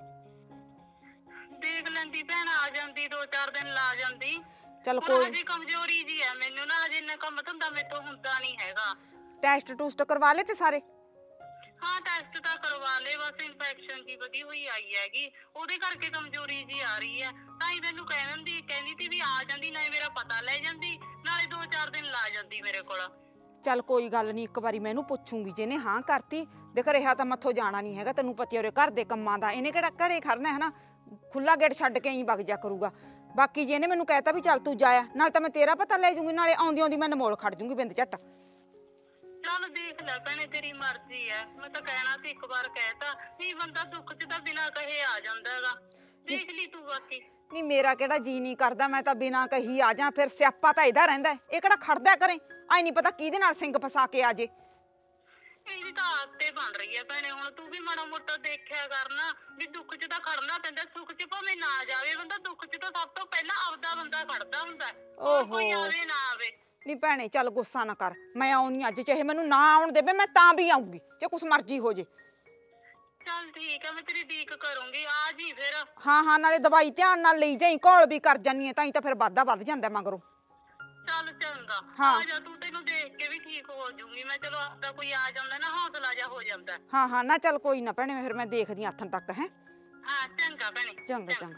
ਦੇਖ ਲੈਂਦੀ ਭੈਣ ਆ ਜਾਂਦੀ ਦੋ ਚਾਰ ਦਿਨ ਲਾ ਜਾਂਦੀ ਚੱਲ ਹੁਣ ਕੋਈ ਹਜੇ ਕਮਜ਼ੋਰੀ ਜੀ ਆ ਮੈਨੂੰ ਨਾ ਹਜੇ ਇੰਨਾ ਕੰਮ ਧੰਦਾ ਮੇਰੇ ਤੋਂ ਹੁੰਦਾ ਨਹੀਂ ਹੈਗਾ ਟੈਸਟ ਟੂਸਟ ਕਰਵਾ ਲਏ ਤੇ ਸਾਰੇ ਹਾਂ ਟੈਸਟ ਤਾਂ ਕਰਵਾ ਲਏ ਬਸ ਇਨਫੈਕਸ਼ਨ ਜੀ ਵਧੀ ਹੋਈ ਆਈ ਹੈਗੀ ਉਹਦੇ ਕਰਕੇ ਕਮਜ਼ੋਰੀ ਜੀ ਆ ਰਹੀ ਹੈ ਤਾਂ ਹੀ ਤੈਨੂੰ ਕਹਿਣ ਦੀ ਕਹਿੰਦੀ ਤੀ ਵੀ ਆ ਜਾਂਦੀ ਨਾਲੇ ਮੇਰਾ ਪਤਾ ਲੈ ਜਾਂਦੀ ਨਾਲੇ ਦੋ ਚਾਰ ਦਿਨ ਲਾ ਜਾਂਦੀ ਮੇਰੇ ਕੋਲ ਚੱਲ ਕੋਈ ਗੱਲ ਨਹੀਂ ਇੱਕ ਵਾਰੀ ਮੈਂ ਇਹਨੂੰ ਪੁੱਛੂੰਗੀ ਜੇ ਨੇ ਹਾਂ ਕਰਤੀ ਦੇਖ ਰਿਹਾ ਤਾਂ ਮੱਥੋਂ ਜਾਣਾ ਨਹੀਂ ਹੈਗਾ ਤੈਨੂੰ ਪਤੀ ਉਹਰੇ ਘਰ ਦੇ ਕੰਮਾਂ ਦਾ ਇਹਨੇ ਕਿਹੜਾ ਘਰੇ ਖੜਨਾ ਹੈ ਨਾ ਖੁੱਲਾ ਗੇਟ ਛੱਡ ਕੇ ਹੀ ਵਗ ਜਾ ਕਰੂਗਾ ਬਾਕੀ ਜੇ ਇਹਨੇ ਮੈਨੂੰ ਕਹਿਤਾ ਵੀ ਚੱਲ ਤੂੰ ਜਾਇਆ ਨਾਲ ਤਾਂ ਮੈਂ ਤੇਰਾ ਪਤਾ ਲੈ ਜੂੰਗੀ ਨਾਲੇ ਆਉਂਦੀ ਆਉਂਦੀ ਮੈਂ ਨਮੋਲ ਖੜ ਜੂੰਗੀ ਬਿੰਦ ਝੱਟ ਚੱਲ ਦੇਖ ਲੈ ਭੈਣੇ ਤੇਰੀ ਮਰਜ਼ੀ ਐ ਮੈਂ ਤਾਂ ਕਹਿਣਾ ਸੀ ਇੱਕ ਵਾਰ ਕਹਿਤਾ ਵੀ ਬੰਦਾ ਦੁੱਖ ਚ ਤਾਂ ਬਿਨਾਂ ਕਹੇ ਆ ਜਾਂਦਾ ਹੈਗਾ ਦੇਖ ਲਈ ਤੂੰ ਬਾਕੀ ਨਹੀਂ ਮੇਰਾ ਕਿਹੜਾ ਜੀ ਨਹੀਂ ਕਰਦਾ ਮੈਂ ਤਾਂ ਬਿਨਾਂ ਕਹੀ ਆ ਜਾ ਫਿਰ ਸਿਆਪਾ ਤਾਂ ਇਹਦਾ ਰਹਿੰਦਾ ਇਹ ਕਿਹੜਾ ਖੜਦਾ ਕਰੇ ਆਈ ਨਹੀਂ ਪਤਾ ਕਿਹਦੇ ਨਾਲ ਸਿੰਘ ਫਸਾ ਕੇ ਆ ਜੇ ਇਹਦੀ ਤਾਂ ਆਦਤ ਏ ਬਣ ਰਹੀ ਐ ਭੈਣੇ ਹੁਣ ਤੂੰ ਵੀ ਮਾੜਾ ਮੋਟਾ ਦੇਖਿਆ ਕਰਨਾ ਵੀ ਦੁੱਖ ਚ ਤਾਂ ਖੜਨਾ ਪੈਂਦਾ ਸੁੱਖ ਚ ਭਾਵੇਂ ਨਾ ਜਾਵੇ ਬੰਦਾ ਦੁੱਖ ਚ ਤਾਂ ਸਭ ਤੋਂ ਪਹਿਲਾਂ ਆਪਦਾ ਬੰਦਾ ਖੜਦਾ ਹੁੰਦਾ ਕੋਈ ਆਵੇ ਨਾ ਆਵੇ ਨਹੀਂ ਭੈਣੇ ਚੱਲ ਗੁੱਸਾ ਨਾ ਕਰ ਮੈਂ ਆਉਣੀ ਅੱਜ ਚਾਹੇ ਮੈਨੂੰ ਨਾ ਆਉਣ ਦੇਵੇ ਮੈਂ ਤਾਂ ਵੀ ਆਉਂਗੀ ਜੇ ਕੁਛ ਮਰਜ਼ੀ ਹੋ ਜੇ ਚੱਲ ਠੀਕ ਆ ਮੈਂ ਤੇਰੀ ਉਡੀਕ ਕਰੂੰਗੀ ਆ ਜੀ ਫਿਰ ਹਾਂ ਹਾਂ ਨਾਲੇ ਦਵਾਈ ਧਿਆਨ ਨਾਲ ਲਈ ਜਾਈ ਘੋਲ ਵੀ ਕਰ ਜਾਨੀ ਐ ਤਾਂ ਹੀ ਤਾਂ ਫਿਰ ਵਾਧਾ ਵੱਧ ਜਾਂਦਾ ਮਗਰੋਂ ਚੱਲ ਚੰਗਾ ਆ ਜਾ ਤੂੰ ਤੈਨੂੰ ਦੇਖ ਕੇ ਵੀ ਠੀਕ ਹੋ ਜਾਊਂਗੀ ਮੈਂ ਚਲੋ ਆਪਦਾ ਕੋਈ ਆ ਜਾਂਦਾ ਨਾ ਹੌਸਲਾ ਜਾ ਹੋ ਜਾਂਦਾ ਹਾਂ ਹਾਂ ਨਾ ਚੱਲ ਕੋਈ ਨਾ ਭੈਣੇ ਫਿਰ ਮੈਂ ਦੇਖਦੀ ਹੱਥਨ ਤੱਕ ਹੈ ਹਾਂ ਚੰਗਾ ਭੈਣੇ ਚੰਗਾ ਚੰਗਾ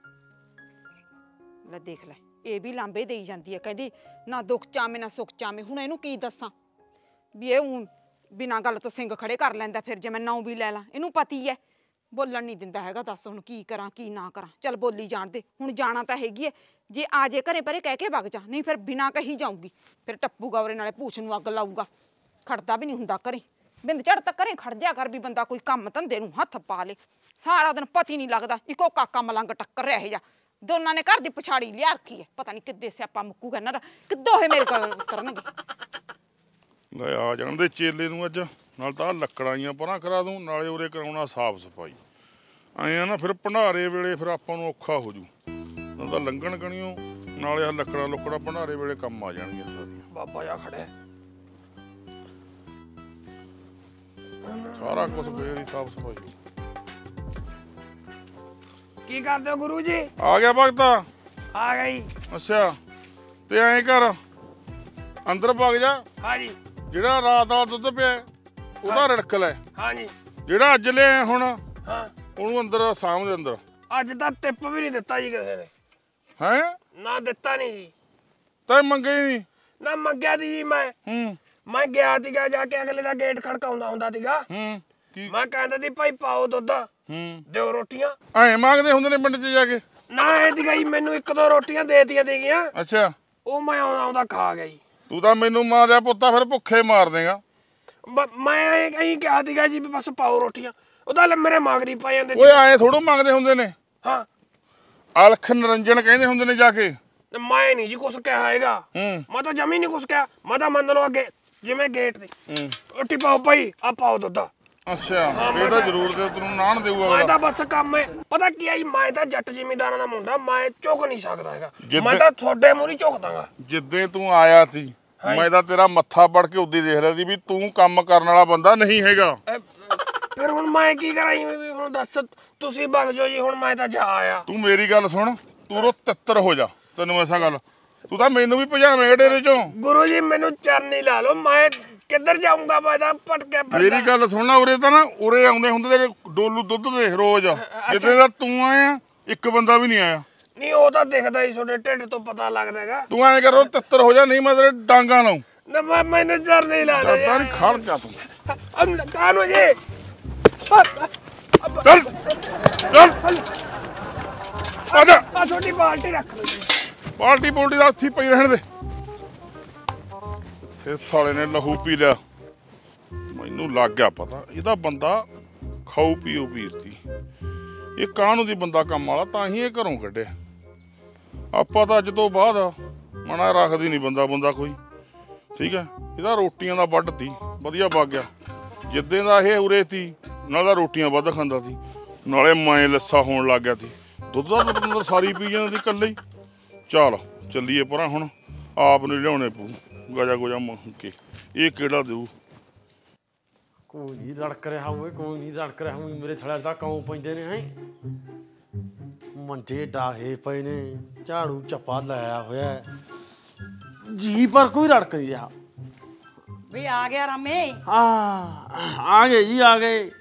ਲੈ ਦੇਖ ਲੈ ਇਹ ਵੀ ਲਾਂਬੇ ਦੇਈ ਜਾਂਦੀ ਹੈ ਕਹਿੰਦੀ ਨਾ ਦੁੱਖ ਚਾਵੇਂ ਨਾ ਸੁੱਖ ਚਾਵੇਂ ਹੁਣ ਇਹਨੂੰ ਕੀ ਦੱਸਾਂ ਵੀ ਇਹ ਬਿਨਾਂ ਗੱਲ ਤੋਂ ਸਿੰਘ ਖੜੇ ਕਰ ਲੈਂਦਾ ਫਿਰ ਜੇ ਮੈਂ ਨਾਉ ਵੀ ਲੈ ਲਾਂ ਇਹਨੂੰ ਪਤੀ ਹੈ ਬੋਲਣ ਨਹੀਂ ਦਿੰਦਾ ਹੈਗਾ ਦੱਸ ਹੁਣ ਕੀ ਕਰਾਂ ਕੀ ਨਾ ਕਰਾਂ ਚੱਲ ਬੋਲੀ ਜਾਣ ਦੇ ਹੁਣ ਜਾਣਾ ਤਾਂ ਹੈਗੀ ਹੈ ਜੇ ਆ ਜੇ ਘਰੇ ਪਰੇ ਕਹਿ ਕੇ ਵਗ ਜਾ ਨਹੀਂ ਫਿਰ ਬਿਨਾਂ ਕਹੀ ਜਾਊਂਗੀ ਫਿਰ ਟੱਪੂਗਾ ਉਹਦੇ ਨਾਲੇ ਪੂਛ ਨੂੰ ਅੱਗ ਲਾਊਗਾ ਖੜਦਾ ਵੀ ਨਹੀਂ ਹੁੰਦਾ ਘਰੇ ਬਿੰਦ ਝੜ ਤਾਂ ਘਰੇ ਖੜ ਜਾ ਕਰ ਵੀ ਬੰਦਾ ਕੋਈ ਕੰਮ ਧੰਦੇ ਨੂੰ ਹੱਥ ਪਾ ਲੇ ਸਾਰਾ ਦਿਨ ਪਤੀ ਨਹੀਂ ਲੱਗਦਾ ਇੱਕੋ ਕਾਕਾ ਮਲੰਗ ਟੱਕਰ ਰਿਹਾ ਜਾ ਦੋਨਾਂ ਨੇ ਘਰ ਦੀ ਪਛਾੜੀ ਲਿਆ ਰੱਖੀ ਹੈ ਪਤਾ ਨਹੀਂ ਕਿੱਦੇ ਸਿਆਪਾ ਮੁੱਕੂਗਾ ਇਹਨਾਂ ਦਾ ਕਿੱਦੋਂ ਇਹ ਮੇਰੇ ਕੋਲ ਉਤਰਨਗੇ ਲੈ ਆ ਜਾਣ ਦੇ ਚੇਲੇ ਨੂੰ ਅੱਜ ਨਾਲ ਤਾਂ ਲੱਕੜਾਂ ਆਈਆਂ ਪਰਾਂ ਕਰਾ ਦੂੰ ਨਾਲੇ ਉਰੇ ਕਰਾਉਣਾ ਸਾਫ ਸਫਾਈ ਆਏ ਆ ਨਾ ਫਿਰ ਭੰਡਾਰੇ ਵੇਲੇ ਫਿਰ ਆਪਾਂ ਨੂੰ ਔਖਾ ਹੋ ਜੂ ਨਾਲ ਤਾਂ ਲੰਘਣ ਕਣੀਓ ਨਾਲੇ ਆ ਲੱਕੜਾਂ ਲੁੱਕੜਾਂ ਭੰਡਾਰੇ ਵੇਲੇ ਕੰਮ ਆ ਜਾਣਗੀਆਂ ਸਾਰੀਆਂ ਬਾਬਾ ਜਾ ਖੜਿਆ ਸਾਰਾ ਕੁਝ ਫੇਰ ਹੀ ਸਾਫ ਸਫਾਈ ਕੀ ਕਰਦੇ ਹੋ ਗੁਰੂ ਜੀ ਆ ਗਿਆ ਭਗਤਾ ਆ ਗਈ ਅੱਛਾ ਤੇ ਐਂ ਕਰ ਅੰਦਰ ਭਗ ਜਾ ਹਾਂਜੀ ਜਿਹੜਾ ਰਾਤ ਦਾ ਦੁੱਧ ਪਿਆ ਉਹਦਾ ਰੜਕ ਲੈ ਹਾਂਜੀ ਜਿਹੜਾ ਅੱਜ ਲਿਆ ਹੁਣ ਹਾਂ ਉਹਨੂੰ ਅੰਦਰ ਸਾਂਭ ਦੇ ਅੰਦਰ ਅੱਜ ਤਾਂ ਟਿੱਪ ਵੀ ਨਹੀਂ ਦਿੱਤਾ ਜੀ ਕਿਸੇ ਨੇ ਹੈ ਨਾ ਦਿੱਤਾ ਨਹੀਂ ਜੀ ਤੈਂ ਮੰਗੇ ਹੀ ਨਹੀਂ ਨਾ ਮੰਗਿਆ ਦੀ ਜੀ ਮੈਂ ਹੂੰ ਮੈਂ ਗਿਆ ਸੀਗਾ ਜਾ ਕੇ ਅਗਲੇ ਦਾ ਗੇਟ ਖੜਕਾਉਂਦਾ ਹੁੰਦਾ ਸੀਗਾ ਹੂੰ ਕੀ ਮੈਂ ਕਹਿੰਦਾ ਸੀ ਭਾਈ ਪਾਓ ਦੁੱਧ ਹੂੰ ਦਿਓ ਰੋਟੀਆਂ ਐਂ ਮੰਗਦੇ ਹੁੰਦੇ ਨੇ ਪਿੰਡ 'ਚ ਜਾ ਕੇ ਨਾ ਇਹ ਸੀਗਾ ਜੀ ਮੈਨੂੰ ਇੱਕ ਦੋ ਰੋਟੀਆਂ ਦੇਤੀਆਂ ਸੀਗੀਆਂ ਅੱਛਾ ਉਹ ਮੈਂ ਆਉਂਦਾ ਆਉਂਦਾ ਖਾ ਗਿਆ ਜੀ ਤੂੰ ਤਾਂ ਮੈਨੂੰ ਮਾਂ ਦਾ ਪੁੱਤਾ ਫਿਰ ਭੁੱਖੇ ਮਾਰ ਦੇਗਾ ਮੈਂ ਕਹੀਂ ਕਿਹਾ ਸੀਗਾ ਜੀ ਵੀ ਬਸ ਪਾਓ ਰੋਟੀਆਂ ਉਹਦਾ ਲੈ ਮੇਰੇ ਮਾਗਰੀ ਪਾ ਜਾਂਦੇ ਓਏ ਐਂ ਥੋੜੋ ਮੰਗਦੇ ਹੁੰਦੇ ਨੇ ਹਾਂ ਅਲਖ ਨਰੰਜਨ ਕਹਿੰਦੇ ਹੁੰਦੇ ਨੇ ਜਾ ਕੇ ਮੈਂ ਨਹੀਂ ਜੀ ਕੁਛ ਕਿਹਾ ਹੈਗਾ ਹੂੰ ਮੈਂ ਤਾਂ ਜਮੀ ਨਹੀਂ ਕੁਛ ਕਿਹਾ ਮੈਂ ਤਾਂ ਮੰਨ ਲਓ ਅੱਗੇ ਜਿਵੇਂ ਗੇਟ ਤੇ ਹੂੰ ਰੋਟੀ ਪਾਓ ਭਾਈ ਆ ਪਾਓ ਦੁੱਧ ਅੱਛਾ ਇਹ ਤਾਂ ਜ਼ਰੂਰ ਤੇ ਤੈਨੂੰ ਨਾਣ ਦੇਊਗਾ ਮੈਂ ਤਾਂ ਬਸ ਕੰਮ ਹੈ ਪਤਾ ਕੀ ਆਈ ਮੈਂ ਤਾਂ ਜੱਟ ਜ਼ਿਮੀਂਦਾਰਾਂ ਦਾ ਮੁੰਡਾ ਮੈਂ ਝੁਕ ਨਹੀਂ ਸਕਦਾ ਹੈਗਾ ਮੈਂ ਤਾਂ ਤੁਹਾਡੇ ਮੂਹਰੇ ਝੁਕ ਦਾਂਗਾ ਜਿੱਦੇ ਤੂੰ ਆਇਆ ਸੀ ਮੈਂ ਤਾਂ ਤੇਰਾ ਮੱਥਾ ਪੜ ਕੇ ਉਦੀ ਦੇਖ ਰਿਹਾ ਸੀ ਵੀ ਤੂੰ ਕੰਮ ਕਰਨ ਵਾਲਾ ਬੰਦਾ ਨਹੀਂ ਹੈਗਾ ਫਿਰ ਹੁਣ ਮੈਂ ਕੀ ਕਰਾਂ ਜੀ ਹੁਣ ਦੱਸ ਤੁਸੀਂ ਭੱਗ ਜਾਓ ਜੀ ਹੁਣ ਮੈਂ ਤਾਂ ਜਾ ਆਇਆ ਤੂੰ ਮੇਰੀ ਗੱਲ ਸੁਣ ਤੂੰ ਰੋ ਤਿੱਤਰ ਹੋ ਜਾ ਤੈਨੂੰ ਐਸਾ ਗੱਲ ਤੂੰ ਤਾਂ ਮੈਨੂੰ ਵੀ ਭਜਾਵੇਂਗਾ ਡੇਰੇ ਚੋਂ ਗੁਰੂ ਜੀ ਮੈਨੂੰ ਚਰਨੀ ਲਾ ਲਓ ਮੈਂ ਕਿੱਧਰ ਜਾਊਂਗਾ ਮੈਂ ਤਾਂ ਭਟਕੇ ਫਿਰਦਾ ਮੇਰੀ ਗੱਲ ਸੁਣਨਾ ਉਰੇ ਤਾਂ ਨਾ ਉਰੇ ਆਉਂਦੇ ਹੁੰਦੇ ਤੇਰੇ ਡੋਲੂ ਦੁੱਧ ਦੇ ਰੋਜ਼ ਜਿੱਦੇ ਦਾ ਤੂੰ ਆਇਆ ਇੱਕ ਬੰਦਾ ਵੀ ਨਹੀਂ ਆਇਆ ਨਹੀਂ ਉਹ ਤਾਂ ਦਿਖਦਾ ਹੀ ਤੁਹਾਡੇ ਢਿੱਡ ਤੋਂ ਪਤਾ ਲੱਗਦਾ ਹੈਗਾ ਤੂੰ ਐਂ ਕਰੋ ਤਿੱਤਰ ਹੋ ਜਾ ਨਹੀਂ ਮੈਂ ਤੇਰੇ ਡਾਂਗਾ ਲਾਉਂ ਨਾ ਮੈਂ ਮੈਨੂੰ ਚਰਨੀ ਲਾ ਲਓ ਡਰਦਾ ਨਹੀਂ ਖੜ ਜਾ ਤੂੰ ਕਾਹਨੂੰ ਜੀ ਚੱਲ ਚੱਲ ਆ ਜਾ ਆ ਛੋਟੀ ਬਾਲਟੀ ਰੱਖ ਲਓ ਜੀ ਬਾਲਟੀ ਬੋਲਟੀ ਦਾ ਹੱਥੀ ਪਈ ਰਹਿਣ ਦੇ ਤੇ ਸਾਲੇ ਨੇ ਲਹੂ ਪੀ ਲਿਆ ਮੈਨੂੰ ਲੱਗ ਗਿਆ ਪਤਾ ਇਹਦਾ ਬੰਦਾ ਖਾਊ ਪੀਓ ਪੀਰਤੀ ਇਹ ਕਾਹਨੂੰ ਦੀ ਬੰਦਾ ਕੰਮ ਵਾਲਾ ਤਾਂ ਹੀ ਇਹ ਘਰੋਂ ਕੱਢਿਆ ਆਪਾਂ ਤਾਂ ਅੱਜ ਤੋਂ ਬਾਅਦ ਮਨਾ ਰੱਖਦੀ ਨਹੀਂ ਬੰਦਾ ਬੰਦਾ ਕੋਈ ਠੀਕ ਹੈ ਇਹਦਾ ਰੋਟੀਆਂ ਦਾ ਵੱਢ ਤੀ ਵਧੀਆ ਵਗ ਗਿਆ ਜਿੱਦਾਂ ਦਾ ਇਹ ਉਰੇ ਤੀ ਨਾਲ ਦਾ ਰੋਟੀਆਂ ਵੱਧ ਖਾਂਦਾ ਸੀ ਨਾਲੇ ਮੈਂ ਲੱਸਾ ਹੋਣ ਲੱਗ ਗਿਆ ਸੀ ਦੁੱਧ ਦਾ ਤਾਂ ਸਾਰੀ ਪੀ ਜਾਂਦੀ ਇਕੱਲੇ ਹੀ ਚੱਲ ਚੱਲੀਏ ਪਰਾਂ ਹੁਣ ਆਪ ਨੂੰ ਲਿਆਉਣੇ ਪਊ ਗਾਜਾ ਗੋਜਾ ਮੰਗ ਕੇ ਇਹ ਕਿਹੜਾ ਦੇਊ ਕੋਈ ਨਹੀਂ ਰੜਕ ਰਿਹਾ ਹੋਵੇ ਕੋਈ ਨਹੀਂ ਰੜਕ ਰਿਹਾ ਹੋਵੇ ਮੇਰੇ ਥੜਾ ਦਾ ਕੌਂ ਪੈਂਦੇ ਨੇ ਹੈ ਮੰਜੇ ਡਾਹੇ ਪਏ ਨੇ ਝਾੜੂ ਚੱਪਾ ਲਾਇਆ ਹੋਇਆ ਜੀ ਪਰ ਕੋਈ ਰੜਕ ਨਹੀਂ ਰਿਹਾ ਵੀ ਆ ਗਿਆ ਰਾਮੇ ਆ ਆ ਗਏ ਜੀ ਆ ਗਏ